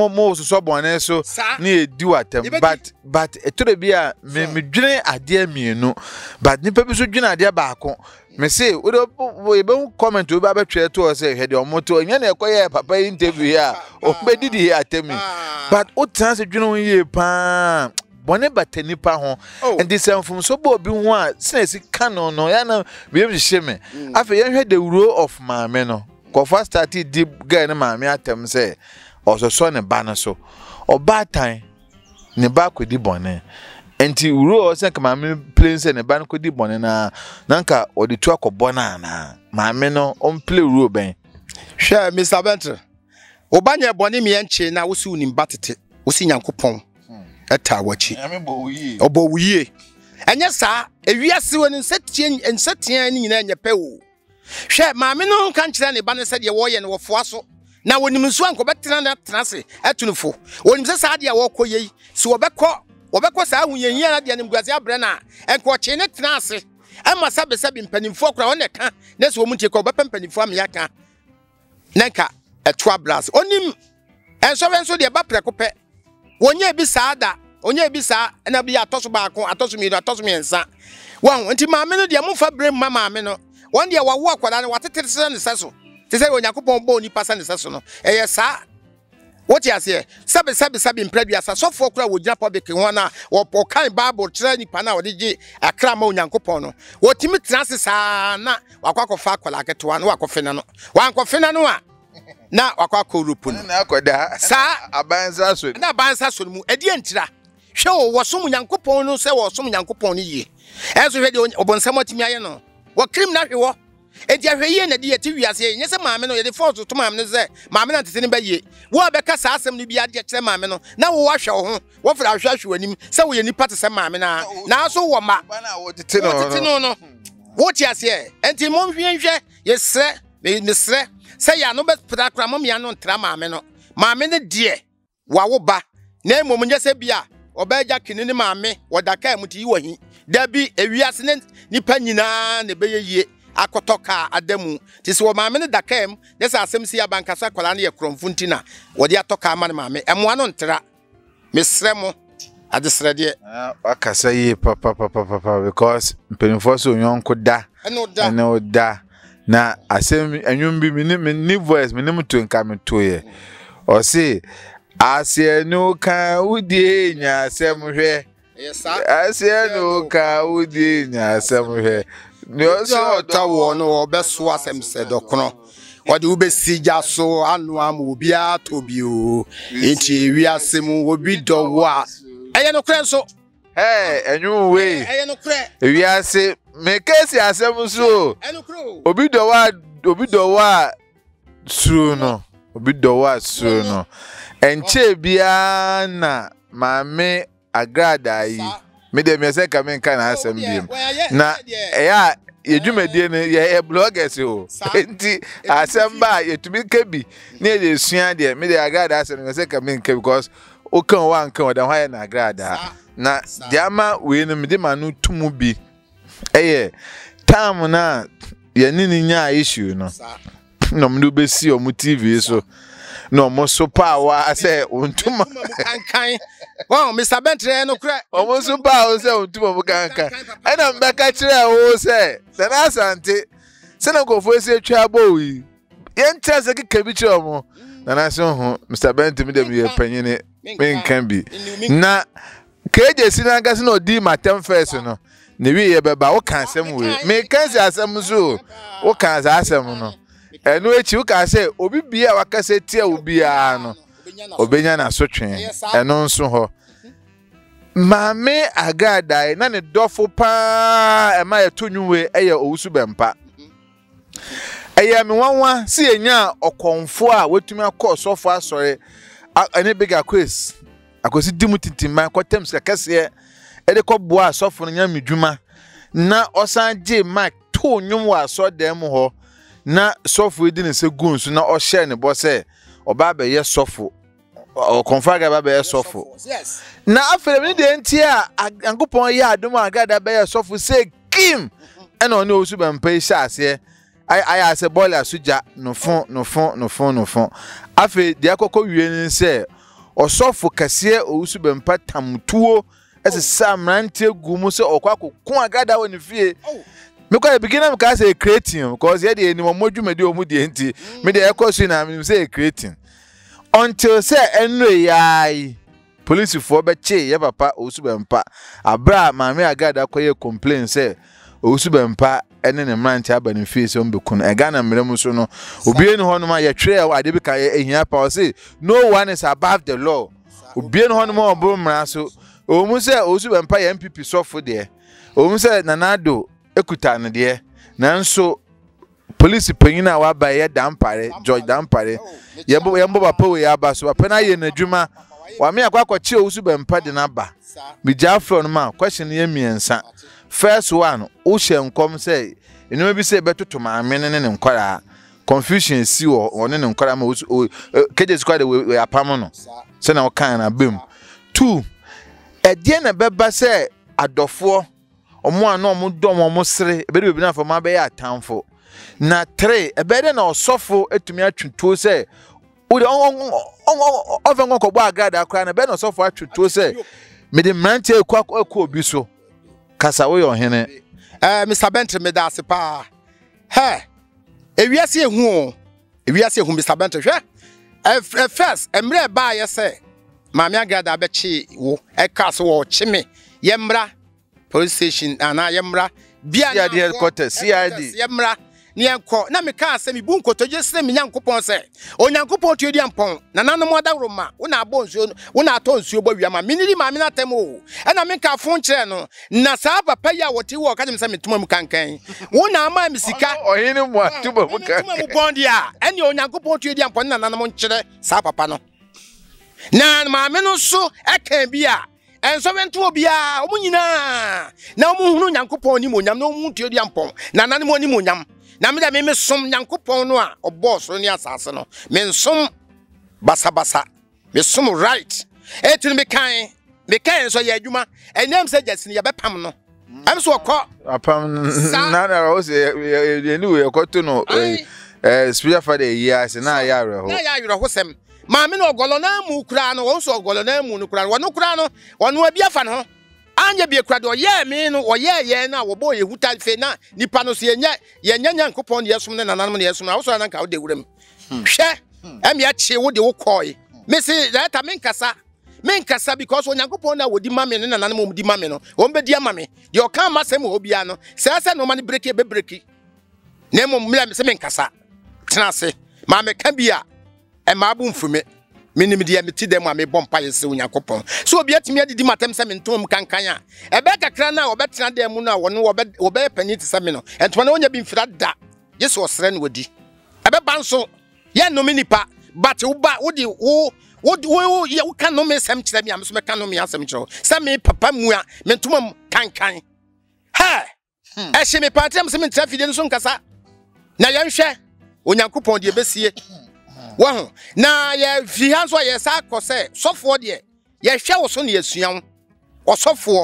Speaker 1: bone so na edi watem but etore bia me dwene ade amienu but nipa bi so dwene ade baako me say we be comment we ba betwe to say hede omoto nya na ekoye papa interview ya o bedidi atemi but o trans dwene ye pa bone batani pa ho and this from so bo bi ho a sense canon no ya na be hye afa ye hwe the rule of maame no ko first started deep guy na maame atem say so ne ba na so obatan ne ba kwedi bone enti rule say ka maame play say ne ba no kwedi bone na nka odi tu akobọ na maame no on play rule ben
Speaker 2: hwe Mr. Bentre obanye bone me enche na wosi unim batete wosi Nyankopon eta wachi obo wuye enye sa ewiase woni nsatia ni nyina enye pe wo hwe maame no kan kire ne ba ne se de wo ye ne wofoa so na wonim nso anko betena na tenase etunufo wonim se sa de wo koyei si wobekọ sa ahunye na de nimguase abre na enko che ne tenase ama sabe mpanimfo kora wona ka na se wo muntie ko bepempanimfo am yaka nanka eto ablas onim enso de ba prekope wonye bi saada onye bi sa na bi atoso baako atoso mi atoso mi ensa wan nti maame no de momfa brem maame no won de wawo akwada na watetere ne seso te se Onyankopon bo ni pasa ne seso no eye sa woti ase sabe mpraduasa sofo kura wogina public ho na wo kan bible kira ni pa na odije akra ma Onyankopon no wotimi transe sa na wakwakofa akwala aketo no wakofena no wankofena no a na wakwako rupu no
Speaker 1: na akoda
Speaker 2: sa
Speaker 1: abanza so
Speaker 2: na abanza so mu edi entira hwe wo som Nyankopon no se wo som Nyankopon no yie enso hwe de obonsam atimi aye no wo krim na hwe wo edi ahwe yie na de yeti wiase nye se maame no ye de force to maame no ze maame na tete ne ba yie wo beka sa asem no bia de kire maame no na wo ahwe wo ho wo fra ahwe anim se wo ye nipa te se maame na so wo ma
Speaker 1: na wo tete no
Speaker 2: wo ti ase enti mo nhwe ye sre me sre se ya no be pra kra mom ya no ntra maame ne de wa wo ba na emom nye se bia obaja kini ne maame wodaka amuti yi wahi da bi ewiase ne nipa nyina ne beye yie akotoka adamu ti se wo maame ne dakam ne sa asem si abankasa kwala ne ye kromfunti na wodi atoka ama ne maame emoa no ntra mesre mo adesre de
Speaker 1: akasa yi papa because mpenifo so nyonko da eno da na asem enwum bi ni voice me nim to nka me to ye o se asienu ka udi nya asem hwe asienu ka udi nya asem hwe no so
Speaker 2: tawo no obeso asem se dokono wode ubesi jaso anu am obi atobi o enti wi asem obi dowo a eye no kren so
Speaker 1: enyu we
Speaker 2: eye no kren
Speaker 1: wi ase me kesi asem so obi dowo a suru no obi dowo a suru no enche bia na maame agrada yi me de me se ka me nka na asem biem na eya yedwumadie ne ye bloggers o enti asem ba yetumi kebi na ye sua de me de agrada asem me se ka me nka because o kan wa nka o da hwa na agrada na diama we no me de manu tumu bi eye time na ye nini nya issue no no mdu be si o mu TV so no mo so power say ontuma
Speaker 2: kankan wow Mr. Bentre no kra
Speaker 1: o so power say ontuma mo kankan ana mbeka kire o say na asante se na go fo se twa bowi yen tese ke bi kire mo na so ho Mr. Bentre mi dem ye panyine men kan bi na keje sina ga se na odi matem first no ne wi ye beba wo kan asem we me kan se asem so wo kan asem no enu echi u ka se obi bia wakase tie obi a no obenya na so twen enu nso ho maame Agradaa na ne dofo pa e ma etonwuwe eye Owusu Bempah eye me wanwa si enya okonfo a wetumi akọ sofo asore ene bigger quiz akosi dimutintima kwatem ska kase e de kọboa sofo nya medwuma na osan je mark to nwum wa so dem ho na sofo edi ne se gunsu na o share ne bo se oba be ye sofo o konfaga ba be ye sofo na afere mi de nti a Yankopon ye adom Agradaa be ye sofo se kim ena oni Owusu Bempah sha ase I say boiler suja no phone. Afe dia kokko wie ni say osofo kase Owusu Bempah tamtuo ese samrante gumu se okwako kun agada woni fie me kwa beginner ka say creating because ye dey ni mo dwumade o mu dey enti me dey ekosu na me say creating until say enro yai police for be che ye papa Owusu Bempah abra maame agada koye complain say Owusu Bempah ene ne mrante abani fie se ombekun e Ghana mremu so no obie ni hono ma ye twe ade bi ka ehia pa say no one is above the law obie ni hono ma obo mra so omu se Owusu Bempah ye MPP sofo de omu se nanado ekuta ne de nanso police panyina wa ba ye dampare George dampare yembo papa we aba so papa na ye nadwuma wa me akwakoche Owusu Bempah de na ba bi jafro no ma question ye miensa first one o hyenkom say enu bi say betoto maame ne nkwara confusion si one ne nkwara ma keje squad we apam no say na o kan na bem 2 edie na beba say adofo omo ana omo dom omo sere ebe bi na fo ma be ya atamfo na 3 ebe na osofo etumi atwuto say o oven ko gbo agada akra na be na osofo atwuto say me de mrante ekwa obi so kasa wo yo hene
Speaker 2: Mr. Bentley me da se pa he ewiase ehu Mr. Bentley hwe first emre ba ye se maame Agradaa be chi wo ekaso wo chime yemra police station ana yemra bia
Speaker 1: CID headquarters CID
Speaker 2: yemra ni enko na me ka se mi bu nkotoje se me nyankopon se onyankopon tuedi ampon na nanom adawroma wo na abo nsuo wo na ato nsuo bo wiama miniri maame na tem o na me ka fon kire no na sa papa ya wote wo ka dem se metuma mu kankan wo na ama mi sika
Speaker 1: ohini mu atuma mu kankan
Speaker 2: mu bondia ene onyankopon tuedi ampon na nanom nkire sa papa no na maame no so eka bia enso wento obia omunyina na omuhunu nyankopon ni monyam na omu tuedi ampon na nanom ni monyam na me da me som nyankopon no a oboso ni asase no me som basa me som right etin me kan so ye adwuma enem se jasini ye bepam no am so ko
Speaker 1: apam na ro se ni we ko to no spiritual father years na ya re
Speaker 2: ho sem ma me no ogolo na mu kura no won so ogolo na mu no kura no wono abi afa no anya bi ekura do ye me no wo ye na wo bo ye hutal fe na nipa no so ye nyankopon ye som ne nananom ne ye som na wo so na nka wo de wuram hwe em ya che wo de wo koi me se that menkasa because onyankopon na wodi mame ne nananom mo di mame no wo be di amame de o kan masem ho bia no se no ma ne breki be breki na mo me se menkasa tena se ma me ka bia e ma bu mfume minim de me ti dem a me bompa ye se onyankopon so obi atimi adidi matem se me ntom kankan a e be kakra na wo betena dem mu na wo be pani ti se me no entoma na onya bi mfira da yeso osre na wodi e be banso ye no me nipa but wo ba wo di wo ye wo kan no me sem kire me am so me kan no me asem kire se me papa mu a me ntom kankan ha e hye me patem se me trafide no so nkasa na ye nhwe onyankopon de besie Wahu na ye fi hanso ye sa kose sofo de ye hwe wo so na ye suan osofo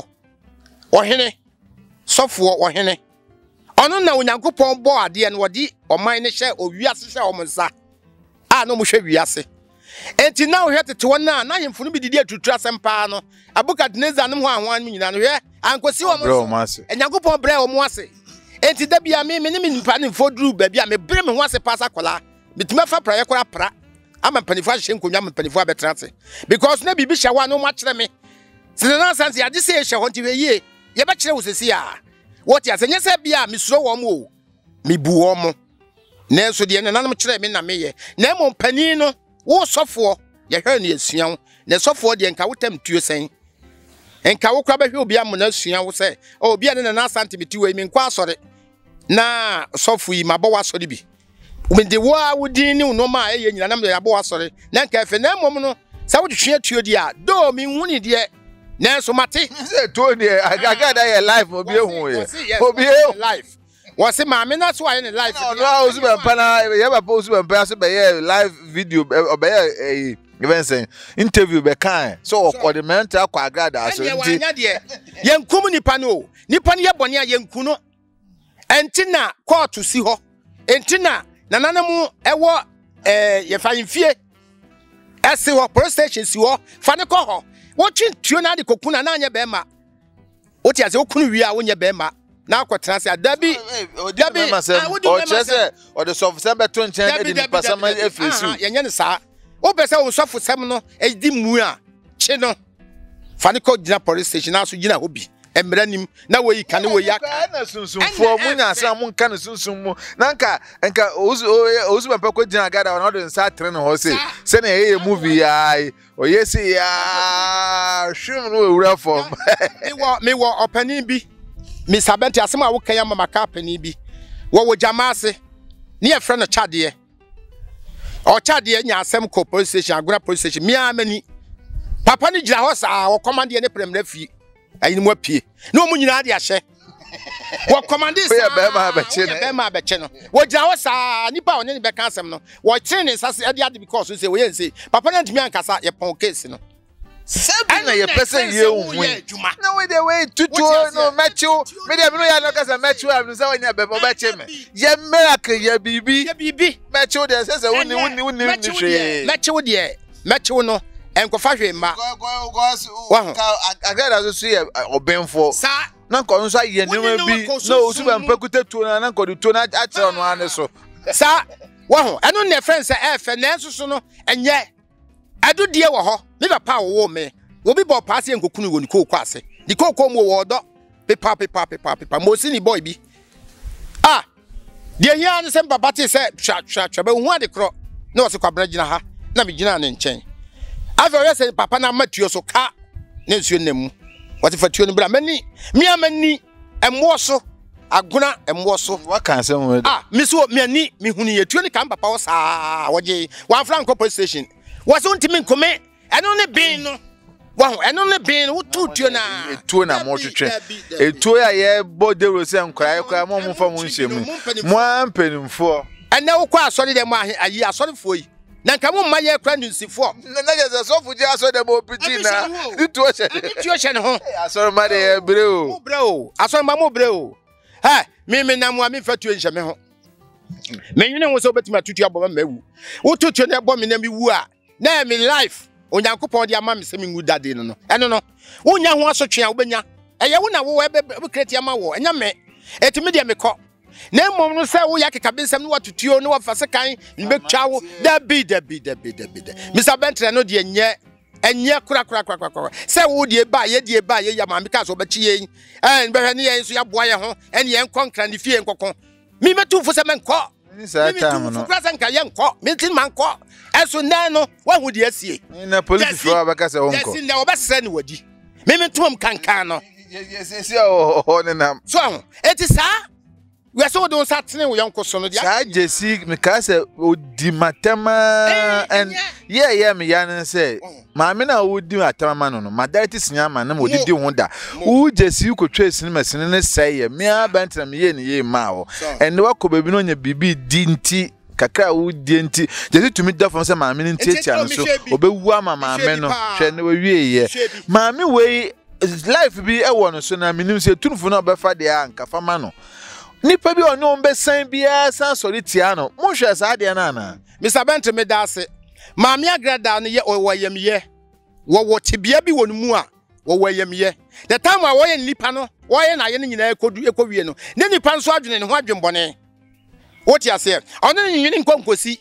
Speaker 2: ohene sofo ohene ono na onyankopon bo ade no wodi oman ne hye owiase hye omonsa a no mo hwe wiase enti na wo hwe tete wona na hemfunu bi didi atutura sempa no Abukadneza no ho ahwan mu nyina no hwe ankosi wo mo onyankopon bre wo mo ase enti da bia me ne me nipa ne foduru ba bia me bre me ho ase pasa kola bituma fa pra yakora pra ama panifo ahye nkonwa ama panifo abetrate because na bibi hyawa no mo akere me sinana sanse ade se hye ho nti we ye ye ba kire wo sesi a what ya senye se bia misuro wo mo o mibu wo mo na so de na mo kire me na me ye na mo pani no wo sofo ye hwe ne asuan na sofo de nka wotam tuo sen nka wo kra ba hwe obi am na asuan wo se obi ane na asante meti we mi nkwa asore na sofo yi mabo wa asore bi Umende wa wudini unoma eye nyina nam ya bo wasore na nka efe na mom no sa wotwe tuo di a do mi huni de na so mate
Speaker 1: se to de Agada ye life obi ehun ye obi
Speaker 2: life wose maame na so aye ne life
Speaker 1: no Owusu Bempah na ye ba Owusu Bempah so be ye live video be ye even say interview be kan so the mental akwa Agada so nti
Speaker 2: yenkum nipa no ye bone a yenku no enti na court si ho entina nananamu ewo ye fa yimfie ese wo police station si wo fa ne ko ho wo twintuo na de kokuna na anya be ma wo ti ase wo kunu wi a wo nya be ma na akotena se dabi
Speaker 1: o chese o de sofu se beto nchen e di pasama efesu
Speaker 2: yenye ne sa wo pese wo sofu sem no e di mu a chi no fa ne ko gina police station na so gina hobi emranim na wo yi kane wo ya
Speaker 1: ka na sunsunfo munya asa mun kan sunsun mu nanka enka ozu Bempah ko gina Agradaa na o de nsa tre no ho se na ye movie ai o yesi ya shum no ewura form
Speaker 2: me wo opani bi mi sabenti asema wo kan ya mama ka opani bi wo jamase ne ye frɛ no chade o chade nya asem ko police station Agradaa police station mi amani papa ni gira ho sa wo command ye ne premra fi ayi mu apie na o mu nyina de ahye wo command sa
Speaker 1: ya be ma
Speaker 2: be che no wo gira ho sa nipa one ne be kan asem no wo kire ne sase e de because say wo ye nse papa na ntimi ankasa ye pon case no
Speaker 1: na ye person ye hu na we dey way tutu no mechu me dey me no ya no kasa mechu am say we nya be bo beche me ye miracle ye bibi mechu dey say woni hwe
Speaker 2: mechu no enkofa hwe ma
Speaker 1: Agradaa so ye obenfo na nko nso aye nima bi na osu Bempah kutetuo na nko de tuo na akere no ane so
Speaker 2: sa wo ho eno ne friend say efe na enso so no enye adudie wo ho me papa wo me obi bo pass ye nkokunu wo ni kokko ase di kokko mo wo do pepa mo si ni boy bi de hia ne sem papa te say twa be hu ade kro na wo se kwabra gina ha na me gina ne nchen afa we say papa na matuo so ka ne nsuo nemu wo te fatuo no bra mani mi amani emwo so aguna emwo so
Speaker 1: waka asem we
Speaker 2: mi so mi ani mi hunu ye tuo ni kan papa wo saa woje wa franco police station was untimi nkome eno ne bin no wo eno ne bin wo tutuo na
Speaker 1: etuo na mo twetwe etuo ya ye bodero se nkora ekora mo mfa mo nhyemu mo ampenimfo
Speaker 2: ene wo kwa asori dem ayi asorifo yi na nka mo mma ye kra nsifo
Speaker 1: na je sofu je asori dem opiti na tutuo
Speaker 2: hye ne ho
Speaker 1: asori ma de breo
Speaker 2: asori ma mo breo mi na mo ami fatuo nhyeme ho menwene wo so betima tutuo aboma mawu wo tutuo na ebo me na mi wu a na mi life onyankopon de ama me se mi ngu dade no eno no wonya ho asotwe a wobenya eye wo na wo ebe kreti ama wo enya me etimi de me kɔ na mom no se wo yakeka bensam no watutuo no wafase kan be twa wo da bi Mr. Bentre no de enye kura se wo de ba ye ya ma me ka so bechi yen behwe ne yen so ya boa ye ho ene yen konkra ne fie nkokon mi metu fo se men kɔ
Speaker 1: Sa time no.
Speaker 2: Prasa nka ye nkɔ, mintin man kɔ. Eso nan no, wa hu de asie.
Speaker 1: Na police fo abaka se wonko.
Speaker 2: Yes, na obesre ne wadi. Me mentum kankan no.
Speaker 1: Yes, o ne nam.
Speaker 2: So, eti sa we so don satene wo yonko so no dia.
Speaker 1: Sa jesi me ka se odi matama and yeah me yan say ma me na odi matama no ma direct sinya ma na mo didi ho da. Wo jesi ko twesi ne masene ne say me abantra me ye ne ye ma wo. And wa ko baby no nya bibi di nti kakra wo di nti jesi tumi da fam say ma me nti tia no so obewu ama ma me no hwe ne we wie ye. Ma me we life bi e wo no so na minim say tunfo na obefa de anka fama no. Nipa bi ono mbesan bia san sori tia no mo hwe sa de na na
Speaker 2: Mr. Bentre me da ase ma me Agradaa no ye woyam ye wo tibia bi wonu mu a wo woyam ye the time a wo ye nipa no wo ye na ye no nyina ekowie no ne nipa nso adwene ne ho adwenbone wo ti ase ono ne nwini nkonkosi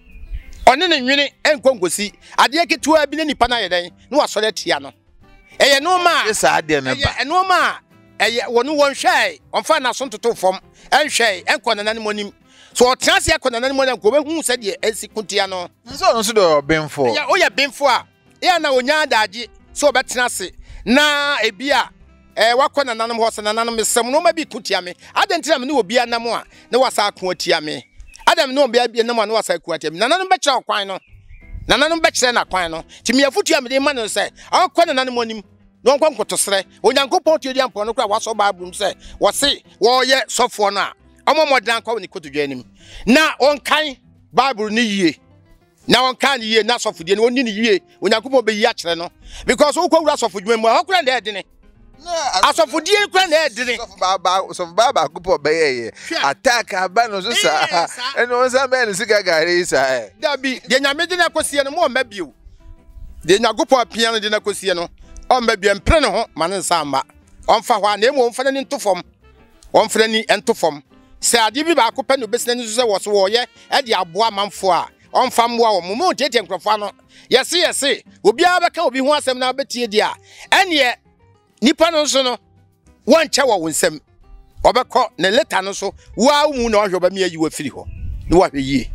Speaker 2: ono ne nwini enkonkosi ade ketua bi ne nipa na ye den no wasore tia no eye no ma
Speaker 1: sa de ne ba
Speaker 2: eye no ma eye wonu won hwai onfa na so ntoto fom enhwai enko na monim so otrase ekɔ na monim ko be hu se de esikutia no
Speaker 1: nso do benfo
Speaker 2: ya o ya benfo a ya na onya adaje so obetrase na ebia wakɔ na nanom ho se na nanom sem no ma bi kutia me adentira me ne obi anam a ne wasa ko atia me adam ne obi abi anam a ne wasa ko atia me na nanom bekyerɛ kwan no na nanom bekyerɛ na kwan no timi afutua me de ma no se akɔ na nanom monim no nkɔ nkotosre onyankopɔn tiodi ampɔ no kra waso baabum se wɔse wɔyɛ sɔfo no a ɔmɔmɔdan kɔ ne kotodwanim na onkan bible ni yie na onkan yie na sɔfodie no oni ni yie onyankopɔn be yi akyerɛ no because wokɔ wura sɔfodwuma mu akora nda ɛdene asofodie kura na edire
Speaker 1: so baba kupo beye attack abano so sa eno sa men sika gari sa
Speaker 2: dabi de nyame de na kosie no mo mabio de nyagopo apia no de na kosie no o mabio mpre ne ho mane nsa ma onfa hwa na emu onfa ne ntofom onfra ni entofom se ade bi ba akopɛ no besina ni so se wo so wo ye e de aboa manfo a onfa mmoa wo mo tete nkrofo no yese obi abeka obi ho asɛm na betie dia ene nipa no so no wanche wo nsɛm obekɔ na leta no so wa mu na ohwe ba me ayi wa firi ho ni wa hweyie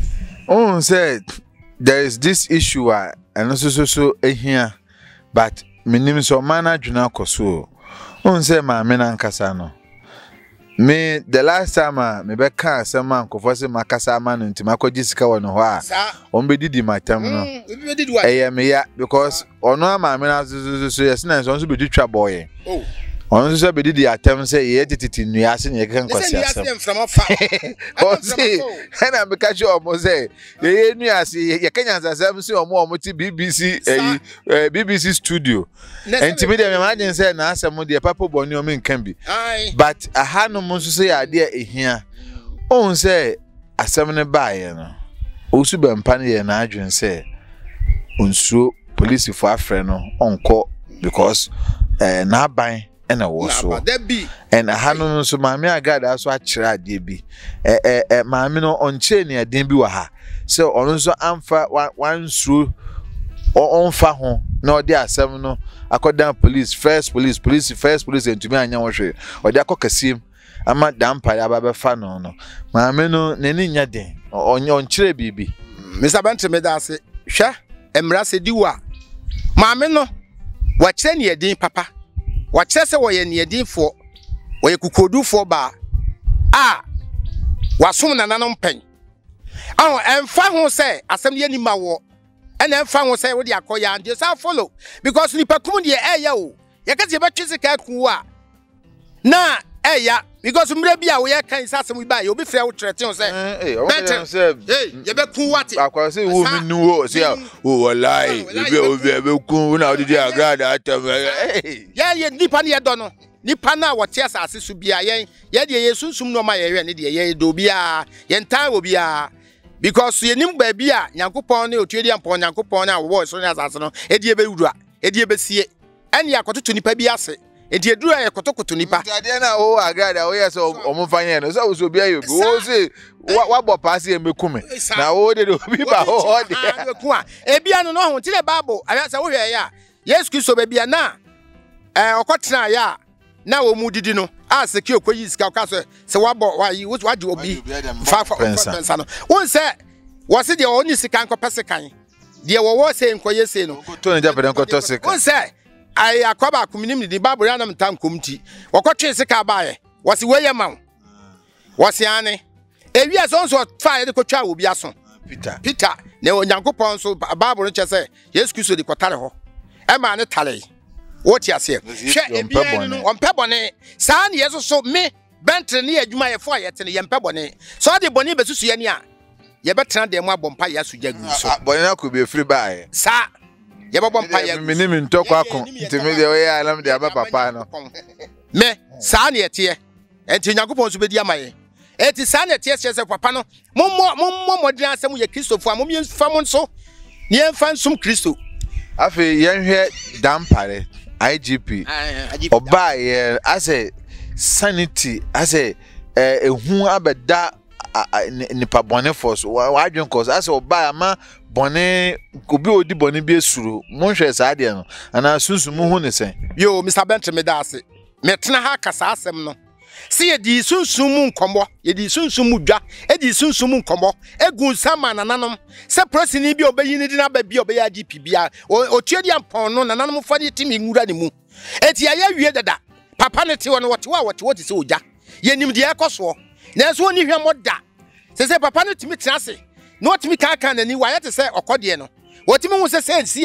Speaker 1: said there is this issue and so ehia but minim so mana dwuna koso say ma me na nkasa no me the last time me be ka asem ankofo se makasa ma no ntima kwaji sika wo no ho a on be didi matam no me ya because ono ama me na so yes na so be ditwa boy on so be didi atam se ye tititi nua ase ne kan kwasi asem o si na me ka cho mo se ye nua ase ye kanya asem se omo ti BBC studio enti me dem imagine say na asem de papa boni o me nkan bi but aha no mo so say ade ehia on say asem ne baaye no osu Bempah ne ye na adwen say onsuo police for afre no onko because na ban and a waso and a hanon so mammy Agradaa so a chirade bi mammy no on chain ya dimbi waha so on so amfa one through or on fa hon no dia 7 no according police first police and to me anya wo hwe o dia kokasim ama dampa ya baba fa no mammy no neni nya den on chire bibi
Speaker 2: Mr. Bempah me da se hwa emra se diwa mammy no wa chire ne din papa wachese wo ye niedinfo wo ye kukodufo ba wasom nananom pen emfa ho se asem ye ni mawo ena emfa ho se wo de akoya and say follow because ni pakum de eya o ye ka se betwese ka ku a na eya because mre bia wo ye kan sa asem ba ye obi frɛ wo trete say ye be ku what
Speaker 1: akwa say wo mi nu o say o wallahi be ku na odi Agradaa atam
Speaker 2: ye nipa ne ye do no nipa na wote asase so bia ye de ye sunsum no ma ye hwe ne de ye do bia ye ntan wo bia because ye nim ba bia Nyankopɔn ne otuedi ampɔ Nyankopɔn na wo so ne asase no e de be wura e de be sie ene yakototo nipa bi ase enti eduru aye kotokoto nipa
Speaker 1: ade na o Agradaa o yes o mo fanye no so so bia yo o say wa bo pass e mekume na o de obi ba o de
Speaker 2: ku a e bia no ho tile bible aya se wo hwe ya Yesu Kristo ba bia na okotena ya na wo mu didi no a seki okoyi sika ka se wa bo wa yi wo waje obi fa pensa no won se wo se de oni sika nko pesekan de wo se nkoye se no
Speaker 1: to ne japede nko to sika
Speaker 2: won se ai akoba kuminim ni bible ya na mta nkomti wokotwe sika baaye wo se weye ma wo se ane ewia so nso fa ye de kotwa obi aso Peter ne Onyankopɔn so bible no chese Yesu Kristo de kotare ho e ma ne tale what you say hwe ebia no ompebone saa ne yeso so me bentre ne adwuma ye fo ayete ne yempebone so de bone besusu ye ne a ye betena de mu abompa ya sugya gu so
Speaker 1: bone na ko be free baaye
Speaker 2: saa ye bobompa ya
Speaker 1: minim ntoko akon ntimi de we ya alam de aba papa no
Speaker 2: me saa ne yete enti Nyankopɔn so bedi amaye enti saa ne yete se papa no mommo modran asem ye Kristofo amom ye fam nso ne yemfa nsum Kristo
Speaker 1: afi yenhwe dampare IGP oba ye ase sanity ase ehun abeda nipa bone force wadwen cause ase oba ama bone obi odi bone bi esuru monhwe sa ade no ana sunsumu hu ne sen
Speaker 2: yo Mr. Bempah me da ase metena ha kasa asem no se ye di sunsumu nkombo ye di sunsumu dwa e di sunsumu nkombo egun sama nananom se prosini bi obayi ni di na ba bi obayi IGP bia o tuedi ampon no nananom fadi timi ngura ne mu eti aya wie dada papa ne te wono wote se oja ye nim de ekoso na so oni hwe moda se papa ne timi tenase no timi kan nani wa ye te se okode no wotimi hu se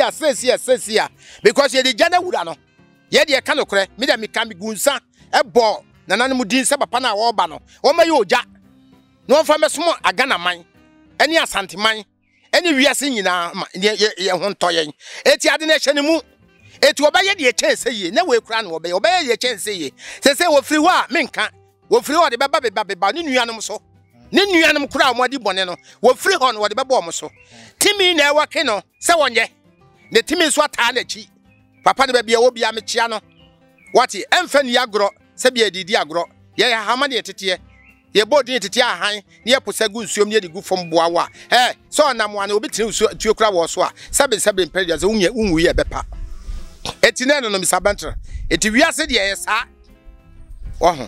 Speaker 2: sia because ye de jana wura no ye de ka no kore me da me kan bi gunsa ebo nananom din se papa na wo ba no o ma ye oja no fa mesomo agana man eni asante man eni wiase nyina ye ho ntoyen eti ade na hye ne mu Etu obaye de chance ye na we kura no obaye de chance ye se wo free ho a menka wo free ho de beba ni nuanom so ni nuanom kura o modi bone no wo free ho no wo de beba o mo so timi na e wake no se wonye ne timi so ata na chi papa ne ba bia wo bia me chia no wati emfa ni agro se bia didi agro ye hama ne tete ye bodi tete ahan ne ye posagu nsuom ne de gu fom boawa so na mo ana obi tiri nsuo tue kura wo so a sebe mpelja ze unwu ye bepa etine no Mr. Bentra eti wiase de yesa oho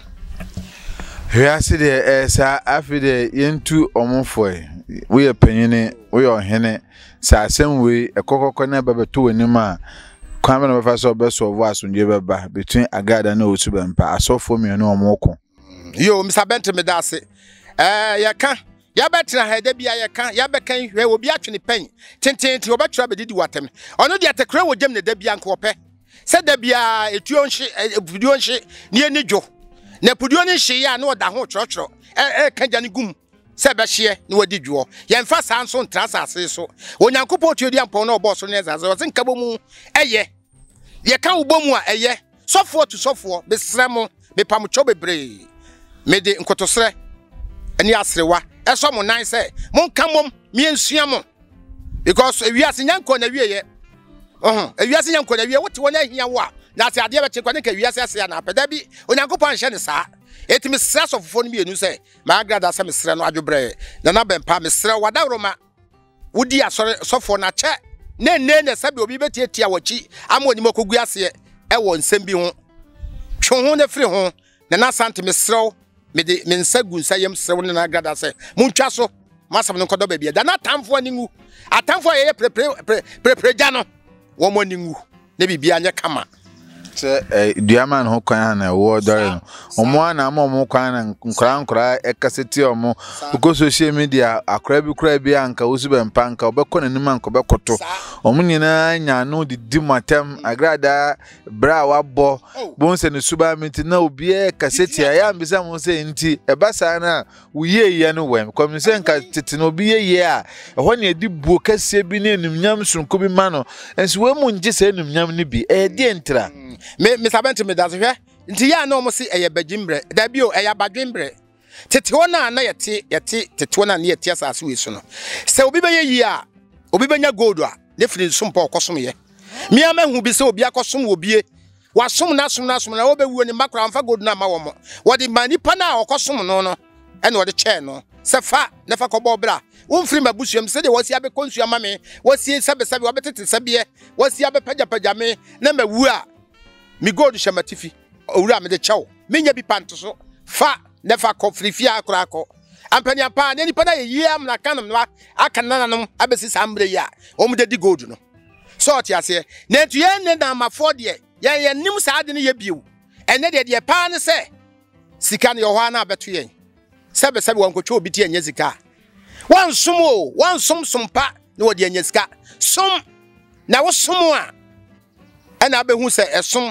Speaker 1: wiase de yesa afide yentu omofoi we panyine we ohene sa asem we ekokoko na babeto wanima kwame na befa so beso of asundie beba between Agradaa-Owusu Bempah asofo me no omoko
Speaker 2: yo Mr. Bentra me dase yaka ya betra ha da bia yaka ya bekan hwe obi atwene pen tenten obetra bedidi watem ono de atekre wo gem ne da bia nko pe se da bia etuo nhye ne enidwo na puduo ne hye ya na oda ho chrochro kanja ne gum se be hye ne wadi dwo ye mfa sanso ntrasa ase so onyankopɔ otuo di ampɔ na obo so ne zaze wo senka bomu eye ye kan ubomu a eye sofo to sofo be sremo be pamcho bebre me de nkotosre ani asrewa eso mo nan say mon kamom mi ensua mo because ewiase nyanko na wieye ewiase nyanko na wiye wote wona ahia wo a na ase ade be chekwa ne ka wiase ase ya na apeda bi onyankopɔ anhye ne saa etimi stress of fo no bienu say ma Agradaa say me sre no adwobre na Bempah me sre wadawroma wodi asore sofo na che ne sabe obi betietia wachi ama onimo kogu ase e wo nsem bi ho twe ho na firi ho na sante me sre me de me nsagu nsayem sre wona Agradaa say muntwa so masam no kodo ba bia da na tamfo aningu atamfo ye prepare no wo mo aningu na bibia anya kama
Speaker 1: se diaman ho kwan na wo dore no omo na mo kwan na nkra ekaseti omo ko social media akra bi anka Owusu Bempah anka obekọ na nim anka obekoto omo nyina nya no didi matem Agradaa bra wabo bonse ne suba minti na obi kaseti ya mbisa mo se nti ebasa na uye no wem komise nka tete no obi ye a ho na edi buo kase bi na enumnyam sunko bi ma no enso we mu nje se enumnyam ni bi di entra
Speaker 2: Mr. Bentra me daze hwe nti ya na omo se eye bagimbre da bio eye badwembre tete wona na yete tete wona na yete asase we so no se obi beye yi a obi benya gold a ne firi sumpa okosom ye mi amahu bi se obi akosom obie wasom na obewu ni makra amfa gold na ma wo mo wodi manipa na okosom no ene wodi che no se fa ne fa kobo bra wonfiri mabusuam se de wasi abe konsuama me wasi sabe wabetete sabie wasi abe pagya me na mawu a mi gold shamatifi owura me de chawo menya bi panto so fa nefa ko frifia akorako ampani ampa ne nipa na ye am na kanam na aka nananom abesi sambre ya omu de di gold no so oti ase na etu ye ne na mafo de ye nim sa ade ne ye biu ene de pa ne se sika ne yo ho na abeto yen sebe wankotwa obi tie nya sika wansom sompa ne wodi nya sika som na wo som a ena abehu se esom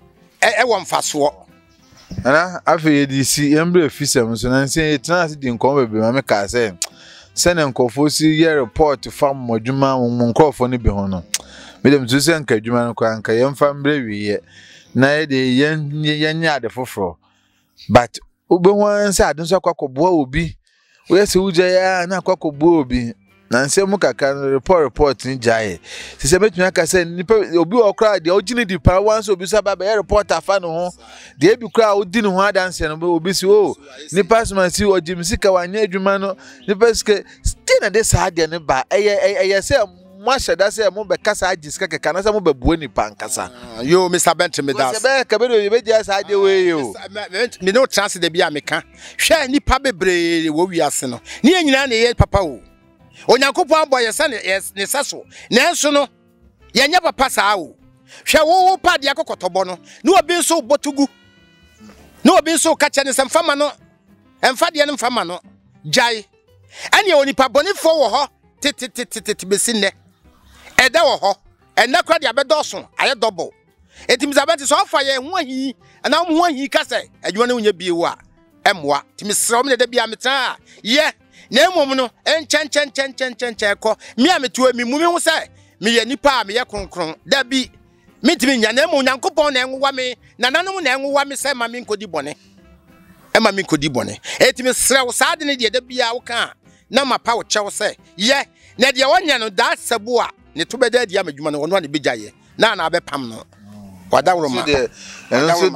Speaker 2: wamfaso
Speaker 1: ana afi edisi embre fisem so na nse etna ase di nkom bebe ma me ka se sene nkofo si ye report fam modwuma nkofo ne bi ho no me dem tu se nka dwuma no kwa nka yemfa mbre wiye na ye de yenya ade foforo but obehu anse ade so akwakoboa obi we se uja ya na akwakoboa obi na nse mu kaka report ni jaye se betumi aka se nipa obi okra de ogini di para once obi so ba be report afa no ho de ebi kra odi ne ho adanse no obi si o nipa sma si ogimi sika wanya adwuma no nipa sika stina de sa ade ne ba eye se mo sheda se mo be kasa agiska kaka na se mo be buo nipa nkasa
Speaker 2: yo Mr. Bentra me das
Speaker 1: se be ka be do be dia sa ade we yo
Speaker 2: me no trans de bia meka hwe nipa bebre wo wiase no ne nyina na ye papa o onyankopɔ aboye se ne seso nanso no yenya papa saa o hwe wo pa de akokotobo no ne obi nso botugu ne obi nso ka che ne semfama no emfa de ne mfama no jai ene onipa bonifo wo ho titi besine eda wo ho ena kwa de abedoso aye double etimizabeti so afa ye ho ahi na ho ahi ka se adwuma ne wonya biewu a emwa timisra me de bia metra ye na emom no enchen ko mi ametu mi mumi ho se me ye nipa me ye kronkron da bi Mitimi nya na mu Nyankopon na enwa me na nanom na enwa me se ma me nkodi bone e ma me nkodi bone etimi srew saade ne de bia wo ka na ma pa wo chew se ye na de wonya no da sabu a ne to beda dia madwuma no wono na bejaye na abepam no wadawro ma
Speaker 1: eno so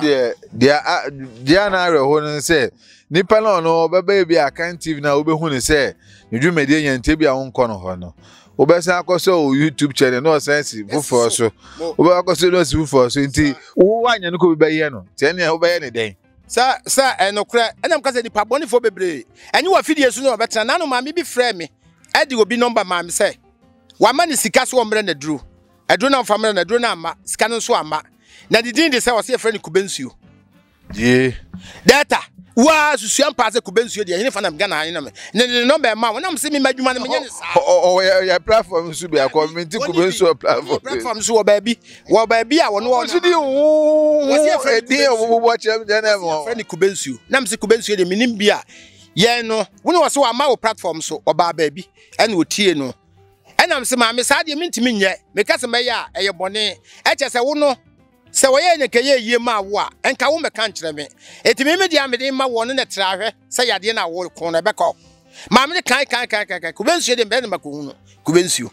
Speaker 1: dia na awe ho no se nipa na no beba bia kan TV na obehu ne se ne dwumade nyante bia wo nko no ho no obesa akoso YouTube channel no sense bufo so oba akoso no si bufo so nti wo wanya no ko be ye no tie ne wo be ye ne den
Speaker 2: sa enokra enam ka se nipa boni fo bebre enyi wa fidie so no betra na no ma me bi frɛ me edi obi number ma me se wa ma ne sika so omre na duru eduru na famre na duru na ama sika no so ama na didin de se wo se frɛ ne kubensuo
Speaker 1: ye
Speaker 2: data wa susuan paase kubensuo de hene fanam Ghana hene me ne number ma wonam se me madwuma ne menye ne sa
Speaker 1: ya platform so be community kubensuo
Speaker 2: platform so wo ba bi a wono wo
Speaker 1: so di wo se frɛ de wo bo chem de na mo
Speaker 2: frɛ ne kubensuo nam se kubensuo de menim bi a ye no woni wo se wa ma wo platform so oba ba bi ene otie no enam se ma me sa de mentimi nyɛ me ka se me ya eye bone e che se wo no se wo ye ne keye yie ma wo a enka wo me kan kyerɛ me etimi me dia me de ma wo no ne trahwe se yade na wo ko no bɛkɔ ma me kan kubensuo de be ne makohu no kubensuo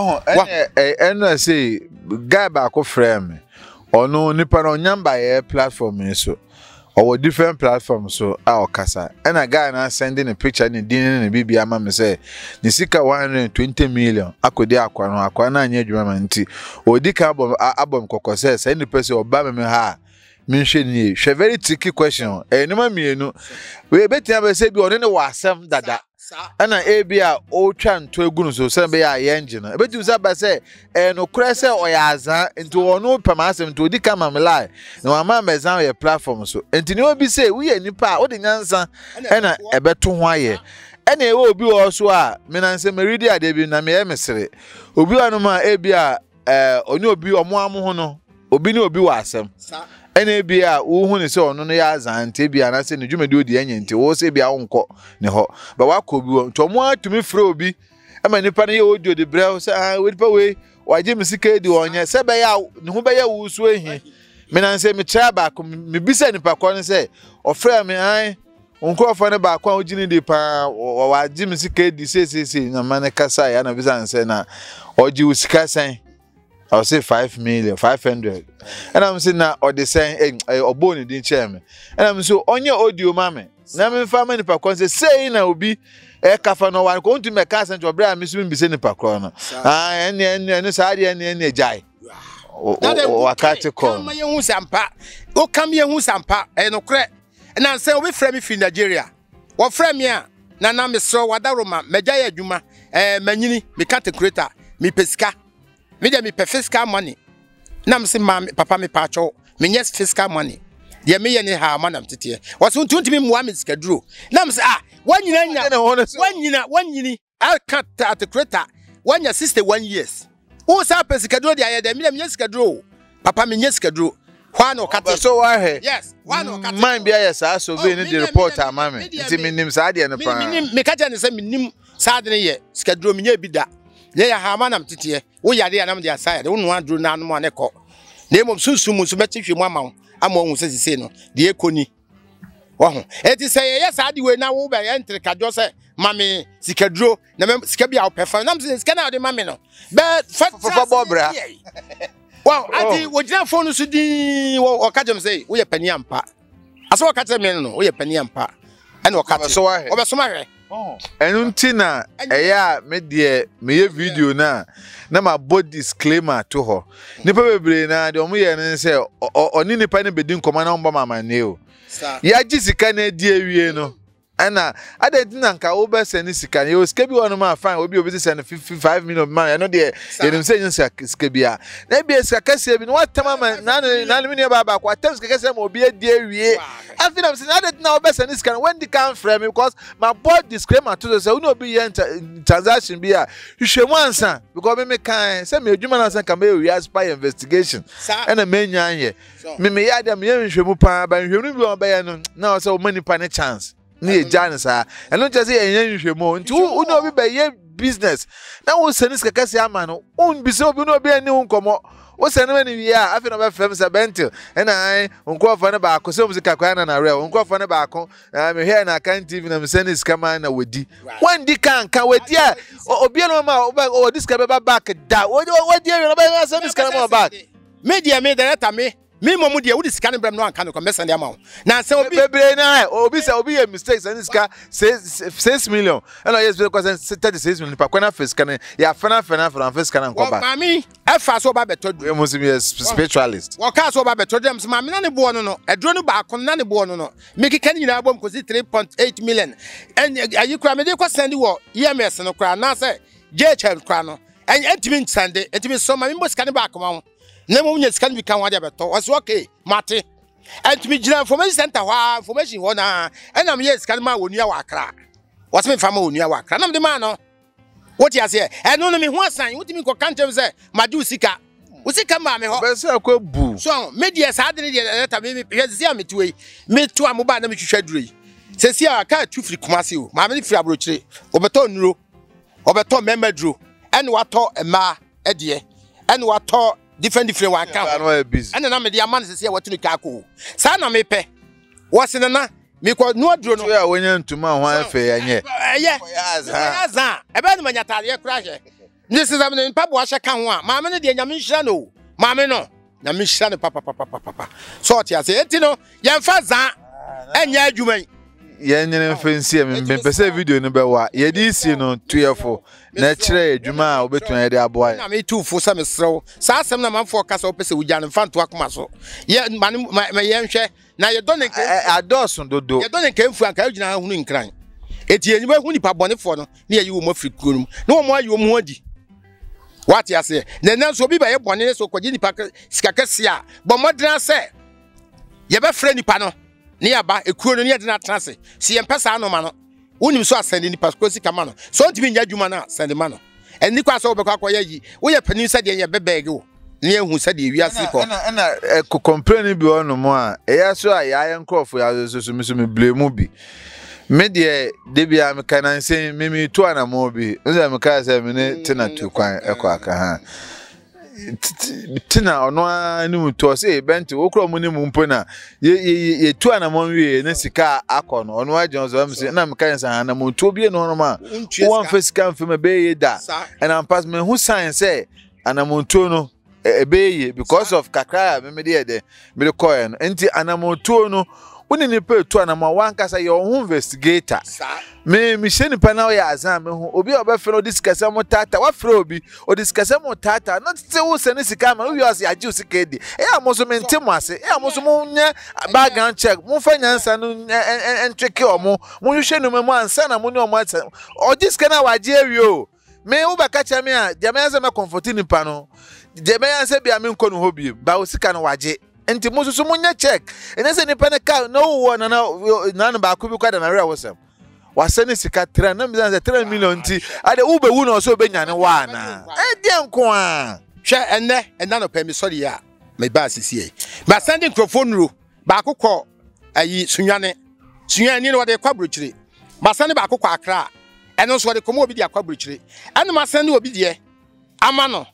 Speaker 1: ene say guy ba ko frame ono nipa no nyamba ye platform so or different platforms so our kasa and a guy na sending a picture ni din ni bibia ma me say ni sika 120 million akodi akwa na anya adwuma nti odi ka abom kokose say ni person oba me ha me hwe ni hwe very tricky question enuma mienu we betia be say bi ono ne wasem dada ana ebia o twa nto egunu so se be ya engine no ebetu za ba say no kure se oyaza nti ono pamasem nti odi ka mamlai na mama mezan ye platform so nti ni obi say we ye nipa o de nyansa ana ebeto ho aye ana ewe obi wo so a me nanse meridi ade bi na me ye mesere obi anu ma ebia oni obi omo ho no obi ni obi wa asem ene bia wo hu ne se ono no ya azante bia na se ne dwumade odi anya nti wo se bia wo nkɔ ne ho ba wakɔ bi wo to mo atumi frɛ obi ama nipa ne ye odi odi brɛ se we nipa we waje misika edi onye se be ya ne ho be ya wo so ehi me na se me kyerɛ ba ko me bisa nipa kɔ ne se ofrɛ me an onkrɔfo ne ba kɔ a ogini di pa waje misika edi se na mane kasa ya na bisa nse na oji usika sen I say 5 million, 500. And I'm saying now, or the saying, or bone didn't share me. And I'm so on your audio, mammy. Now, I'm family per concert saying I will be a cafe no one going to make us and to a brand missing be sending per corner. And side and jai. Or catch a call. My young sampa. Oh, come here, who's sampa, and no crack. And I'm saying we frame in Nigeria. What frame ya? Nana, Miss So, Wadaroma, Medaya Juma, Manini, me cat creator, me pesca. Me dey me fiscal money. Na me say papa me pacho, me yes fiscal money. Dey me ye ne ha manam tete. Was won tuntimi muwa me skaduro. Na me say one nyina I cut at the creator. 1 year 61 years. Who sa pesikaduro dey dey me yes skaduro. Papa me yes skaduro. One or cut so why yes, one or cut. Mind be yes so be the report amame. Nti me nim sa dey no pa. Me ka je ne say me nim sa dey ye skaduro me nya bi da. Ye ya ha manam tete. Wo yade anam de aside wo no adro na anum anekọ na emom sunsum so betihwe mu ama hu sesese no de ekoni wo ho eti se ye sa de we na wo be ye ntre kadwo se mame sikaduro na sika bia wo pefa nam se sika na de mame no be fa bobra wow ati wo gina phone so din wo ka jem se wo ye pani ampa aso wo ka jem me no wo ye pani ampa ene wo ka so wa he wo be so ma hwe enunti na eya me de me ye video na ma body disclaimer to ho nipa bebre na de omo ye ne se oni nipa ne bedin koma na omba mama ne o ya ji sika na di awie no ana adedi na nka wo be send sika ye o sika bi wono ma fine obi send 55 million man ya no de ye nim se nyin sika bia na bi sika kase bi no watama na me ne baba kwa tem sika kase ma obi di awie afina me se adedi na wo be send sika when the can frame because my board disclaimer to say no be transaction bia hwehwemu ansa because me kan say me adwuma na san ka me we spy investigation and me nyan ye me ya dem ye hwehwemu pa ba hwehwemu bi o be ye no na say o mani pa ne chance ni ejane sa eno je say enyan hwehwemu nti wo no bi be ye business na wo senis kakase ama no on bi se obi no bi ani nkomo wo send me ni ya afi no be fam se bentil na ai onko fa ne ba ko se music kwa na real onko fa ne ba ko me here na kan TV na me send scam na wodi wan di kan wodi a obi no ma o this can be back da wodi no be send scam mo back
Speaker 2: media me director me momu dia wodi sika ne brem no anka no commerce dia ma wo na se obi
Speaker 1: bebre na obi a mistakes and sika 6 million and yes because 36 million pa kwana face kan ya fana face kan anko ba
Speaker 2: mami efa so ba betodru
Speaker 1: e musim spiritualist
Speaker 2: wo ka so ba betodru am mami na ne bo no edro no ba akon na ne bo no me kika ni na bom kosi 3.8 million and ayi kura me dey ko send wo EMS no kura na se JHL kura no and entimi sende entimi so mami mo sika ne ba akoma ho Nemo nya sika bi kan wa dia beto. Was okay, mate. And to me gina information center wa information ho na. And am yes sika ma wonua wa Accra. Was me fama wonua wa Accra. Nam de man no. What you say? And no me ho asan. What me ko kan tell say madu sika. Usika ma me ho.
Speaker 1: Be say akwa bu.
Speaker 2: So media sa de ne letter me hwezi am tuwe. Me to am ba na me hwehwa duro yi. Se si a ka tu free kumase o. Ma me free abrochire. Obeto nuro. Obeto memaduro. And wato ema edie. And wato different one count. And then I'm the man say what to kako. Sana me pe. What's in na me ko no dro no.
Speaker 1: Yeah, when you to man wan fe anye.
Speaker 2: Yeah. Yaza. E be no manyata ye kura he. This is am in pabo ahye kan ho a. Ma me no de nyame nhira no. Ma me no. Na me nhira no papa. So ti ase enti no ye mfa za. Enya adwuman.
Speaker 1: Ye nyene fancy me pese video no be wa. Ye di si no 12. Na kire adwuma a obetun ye de aboa.
Speaker 2: Na me tufo sa me srew. Sa asem na manfo kasa opese wuja ne mfa nto akoma so. Ye mane ye nhwe na ye don nke
Speaker 1: adosun dodo.
Speaker 2: Ye don nke mfu anka agina hunu nkran. Eti enyiba hu nipa bonefo no na ye wo mafri kurom. Na wo mo ayo mo adi. What you say? Na so bi ba ye bone so kwaji nipa sika kase a bo modran se ye be frɛ nipa no ne aba ekuo no ne ye de na trase. Si ye mpesa no ma no. Unim so asende ni paskosi kama no so ntimi nya dwuma na sende ma no eni kwa so obekwa akoya yi wo ye panin sade ye bebege wo ne ehu sade wiase ko
Speaker 1: na ko complain bi ono mo a eya so a ya nkofo ya so me blame bi me de bia me kana nsen me to ana mo bi nza me ka say me ne tina tu kwan ekọ aka ha tina ono ani muto say benti okro mu ni mu mpo na ye tu ana mo wi ne sika akọ no ono ajon so me say na me kan say na mo to bi no no ma one face kan fe me be ye da and am pass me who science say ana mo to no ebeye because of kakra me de me call no enti ana mo to no woni ni pe to na ma wankasa ye ho investigator me sheni pa na ya azan me ho obi obefe no discuss mo tata wa fro obi o discuss mo tata not say wo sene sika ma wo yos agi sika edi e amoso mentemo ase e amoso mo nya background check mo fa nyansa no entweke omo mo hwe no mo ansa na mo ni omo ase o discuss na wa je awie o me wo ba ka cha me a de me ansa me comfort ni pa no de me ansa bia me nko no hobi ba o sika no waje enti mo so mo nya check ene se ni pa ne ka no wo na ba ku bi kwa da na real wosem wasene sika 3 na mi zanze 3 million ti ade ube wu no so be nyane wa na e de nko a
Speaker 2: hwe enne no pa mi sorry ya me ba sisi ba sending microphone ro ba akokọ ayi sunwane ni no de kwabrochire ba sende ba akokọ Accra eno so de komo obi de akwabrochire eno ma sende obi de ama no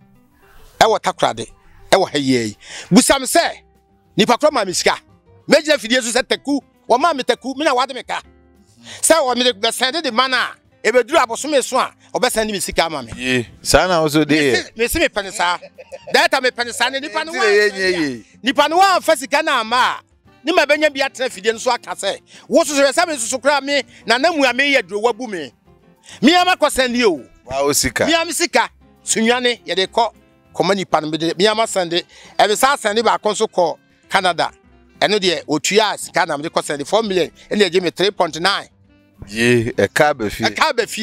Speaker 2: e wo takrade e wo haye busam se nipa kro ma mi sika meje fidie so se taku wo ma mi taku mi na wade me ka say o me be send the man a e be duru abosome so a o be send me sika ma me
Speaker 1: ye sana also dey
Speaker 2: me se me penisa data me penisa ne nipa no wa fa sika na ama ni ma benya bia tena fidie so aka say wo so se me so kra me na namu a me ye duro wabu me ama ko send you
Speaker 1: wa o sika
Speaker 2: mi am sika sunwane ye de ko komani pan me de mi ama send e be sa send ba kon so ko Canada eno de otua sika na me de ko send 4 million ene je me 3.9
Speaker 1: ye e ka ba fie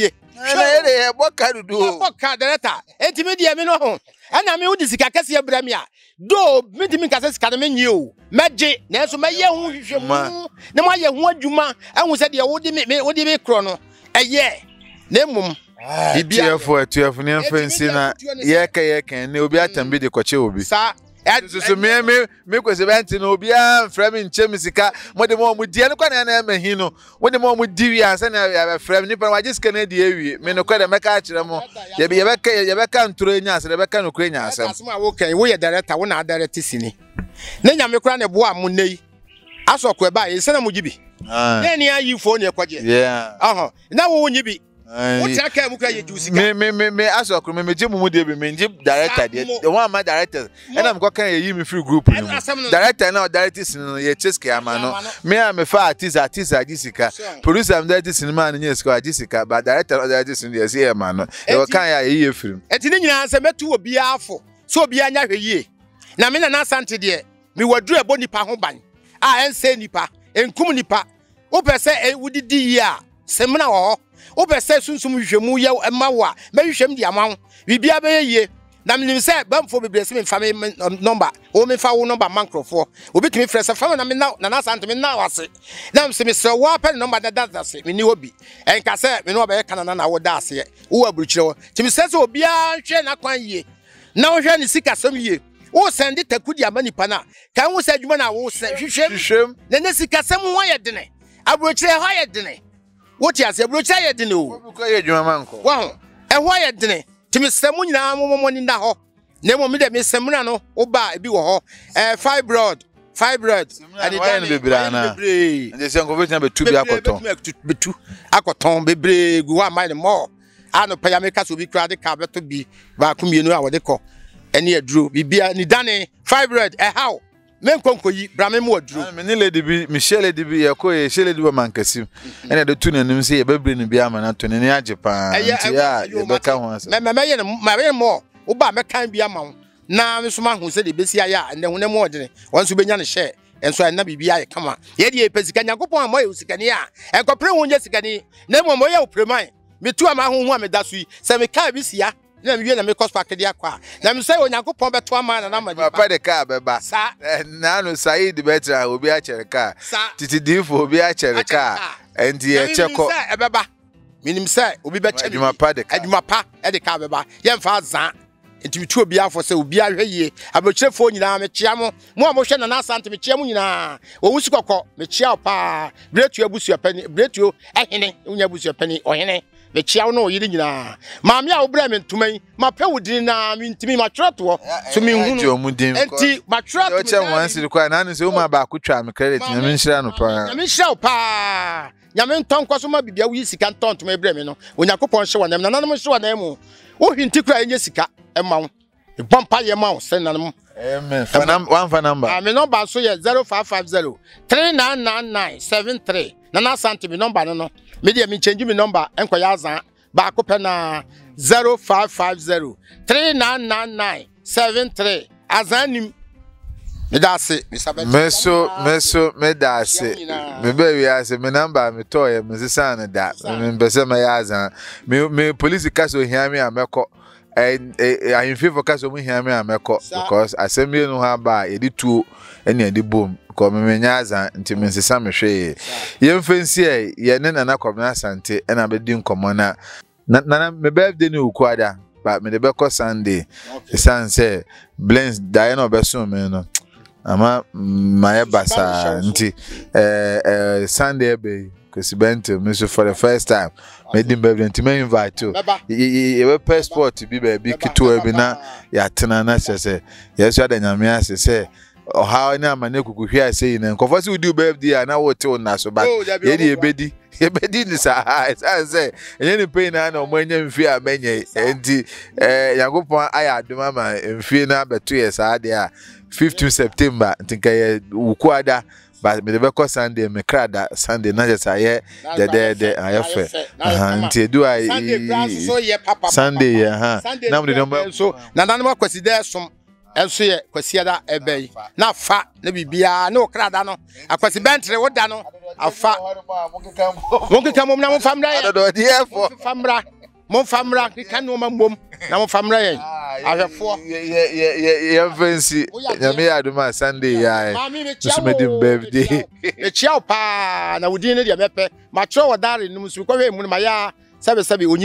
Speaker 2: sure e boka dudu boka director enti me de me no ho ena me wudi sika kase abra me a do me de me kase sika na me nyi o meje na so me ye hu hwehwemu na ma ye hu adwuma ehun se de wudi me kro no eye na mum
Speaker 1: bibia for 12 ne fancy na ye ka ne obi atambi de kwache obi
Speaker 2: sa
Speaker 1: so me kwese benti no obia frame nche misika mo de mo di ene kwa na ma hi no wo de mo di wi ansa na ya frame nipa wa jisika na di ewi me no kwa de meka akire mo ye beka nturo enya ase de beka no kwa enya ase
Speaker 2: asema wo kan wo ye director wo na direct sini na nyame kura ne bo amu nei asokwe ba ye sena mo gibi na ni ayi fo ne kwaje na wo nyi bi wo taka mu kura ye jusika
Speaker 1: me asokwe me je mu de bi me nji director de one ma director ena me kwa kan ye yi me free group ni director na director sini ye cheske ama no me a me fa artist ajisika producer am director sini ma na nyesika ajisika ba director director sini ye se ma no e kan ya ye film
Speaker 2: enti ni nyina se metu obi afo so obi anya hweyie na me na asante de me waduru ebo nipa ho ban a ense nipa enkum nipa wo pese wudidi yi a semna wo wo pese sunsum hwehwemu ye emawa me hwehwem di amawo bibia be ye na me se bamfo bebrese me fa me number o me fa wo number mankrofo obitumi frese fa na me na asante me na wase na me se me se wo apɛ number da se me ni obi enka se me no be kana na wo da se wo aburukyire wo ti me se obi a hwe na kwan ye na wo hwe ni sika som ye wo send takudi amani pana kan wo se adwuma na wo se hwehwem na ne sika sem ho ye dene aburukyire ho ye dene wo ti ase aburukyire ye dene o
Speaker 1: ko ye adwuma manko
Speaker 2: wo ho ye dene ti me se mu nyina mo ni na ho na mo me de me semuna no wo ba ebi wo ho fibroid
Speaker 1: and the bebrana and se nko betina betu bi
Speaker 2: akoton bebre gu wa mind more ano pa ya meka so bi kra de ka beto bi ba kumienu a wo de ko ene aduro bibia ni dane fibroid how men konkoyi brame mo aduro
Speaker 1: me ni lady bi Michelle lady bi ye ko ye lady bi mankasim ene de tu nanim se ye bebre ni bia ma na to ne aje pa nti ya ye beka ho asa
Speaker 2: me ye no mo wo ba mekan bia ma na me so ma hu se de besi aya ne hu ne mo odene won so benya ne hye enso na bibia ye kama ye de pesika nyakopon a mo ye sikani a enkopre hu nya sikani na mo ye opreman me tu ama hu a me da so yi se me ka bi sia na me wie na me cospa kede akwa na me say onyankopon beto ama na ma
Speaker 1: papa de ka beba na no Said betra obi a chere ka titi difo obi a chere ka enti ye cheko
Speaker 2: ebeba minim say obi be che
Speaker 1: adwuma pa
Speaker 2: e de ka beba ye mfa zan enti mitu obi afo say obi ahweye abokyerefo nyina me chia mo a mo hwe na asante me chia mo nyina owusi kokko me chia pa bretu abusu apani bretu ehene unya abusu apani ohene me chia no yiri nyina maami a obra me ntuman ma pe wudin na me ntimi ma twerɛto so me hunu enti ma twerɛto
Speaker 1: o che wan siri kwa na se o ma ba ko twa me credit na me nhira no pa
Speaker 2: na me nhira pa nyame ntonkwa so ma bibia wi sika ntontoma ebra me no onyakopɔn hye wonam na nanom hye wonam mu wo hinti kra enye sika ema wo Bempah ye ma wo sen nanom
Speaker 1: amen one number
Speaker 2: me number so ye 0550 399973 na asante me number no me dey me change me number enko ya azan ba ko pe na 0550 399973 azanim me da se me sabe
Speaker 1: me da se me be wi ase me number me to ye me sisa na da me bese me ya azan me police kaso hia me ameko I in favor kaso mu hia me ameko because assembly no ha ba ye di tuo ene ade bom ko me nya azan nti me sisa me hwe ye mfensi ye ne nana kwabna asante ena be di nkomo na me birthday ni ukwada ba me de be ko Sunday sanse Blinks da no be so me no ama my basa nti Sunday be Bempah me so for the first time made him baby nti me invite you ye passport bi baby kito bi na ya tena na se yes ya da nyame ase se how na amane kukuhwe ase na nkofo se udi birthday na wote na so ba ye di ebedi ni sa say enye ni pay na o manya mfi amanye nti yakopon aya adoma ma mfi na beto ye sa de a 15 September ntinka ye ukwada ba me de be ko Sunday me krada Sunday na just aye de ayefe nti do I Sunday yeah na me de number
Speaker 2: so na nanoma kwasi de som enso ye kwasi da ebe na fa na bibia na okrada no akwasi bentre woda no afa monkeka mom na mo famra ye
Speaker 1: do de efo
Speaker 2: famra mon famra kan no mambom na mo famra ye ahwefo
Speaker 1: ye fancy nyame ya aduma Sunday ya so me dim birthday
Speaker 2: e chia pa na wudi ne de mepe ma tro wodare num so ko hwe mu ma ya sabe onyini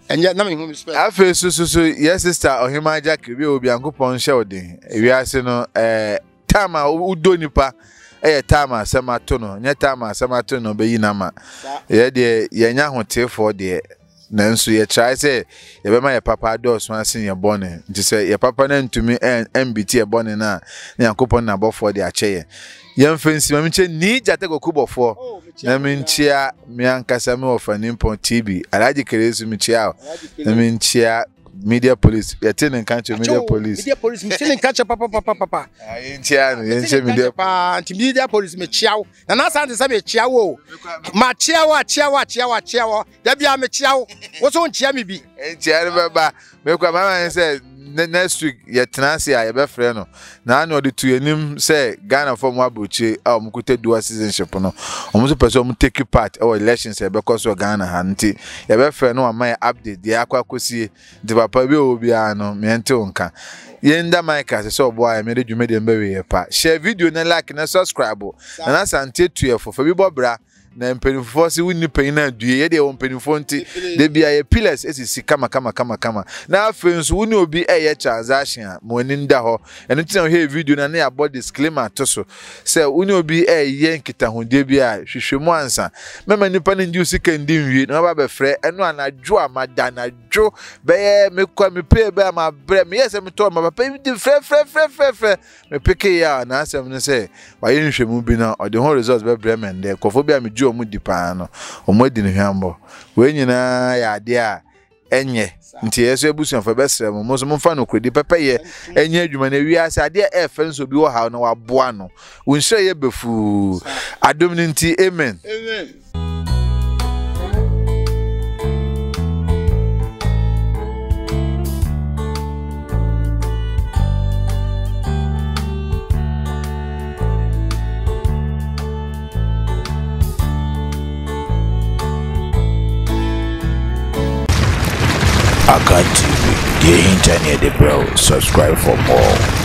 Speaker 2: and yet nothing home spell.
Speaker 1: I feel so, yes, sister, Ohemaa Jack, we will be Uncle Pon Sheldon. We are saying, Tama, Udonipa, Tama, Samatono, Netama, Samatono, Bayinama. Yeah, dear, Yanya Hotel for the Nancy, you try say, you my papa does one senior bonnet. To say, your papa name to me and MBT a bonnet now, Uncle Pon number for the chair. Young fancy, Mamma need to take a cubo for. I mean, cheer, me and Casamo of an import TB. I like the case with me, cheer. I mean, cheer. Media police, you're telling country media police.
Speaker 2: Media police, me telling catch papa.
Speaker 1: I ain't cheering,
Speaker 2: media police, me chow. And I sound the same chow. My chow. There be a chow. What's on cheer me be?
Speaker 1: Ain't cheering, Baba. Make my mama said next week, your tenancy, I have friend. Now I know the two name say Ghana from Wabuchi, Mukute do a citizenship. No, almost a person take you part or elections because of Ghana. Hanti, your friend, no, my update, the aqua could the papa will be ano, me and Tonka. Yenda Micah, so boy, I made you made them very part. Share video and like and subscribe. And that's until 12 for Fabi Bra. Na mpeni force wini pena due ye de mpeni fonti de bia ye pillars esisi kama na afenso wini obi eye transaction mo ninda ho eno tina he video na na about disclaimer to so say wini obi eye nkita ho de bia hwehwemu ansa mema nipa ne ndi usika ndi nwie na ba be frɛ eno anadwo amada na dwo be me kwa me pay be ma bre me yese me to ma papa di frɛ me peke ya na asem ne say wa ye nhwemu bi na o de ho results be bre men de kofo bia me omu dipa no omu edi ne hwambo we nyina ya ade a enye nti yeso ebusuan fa besre mo so mfa no kredi pepaye enye adwuma na wiase ade e fenso bi wo ha no waboa no wonhye ye befu adom nti amen.
Speaker 3: Agradaa-TV, the internet, the bro. Subscribe for more.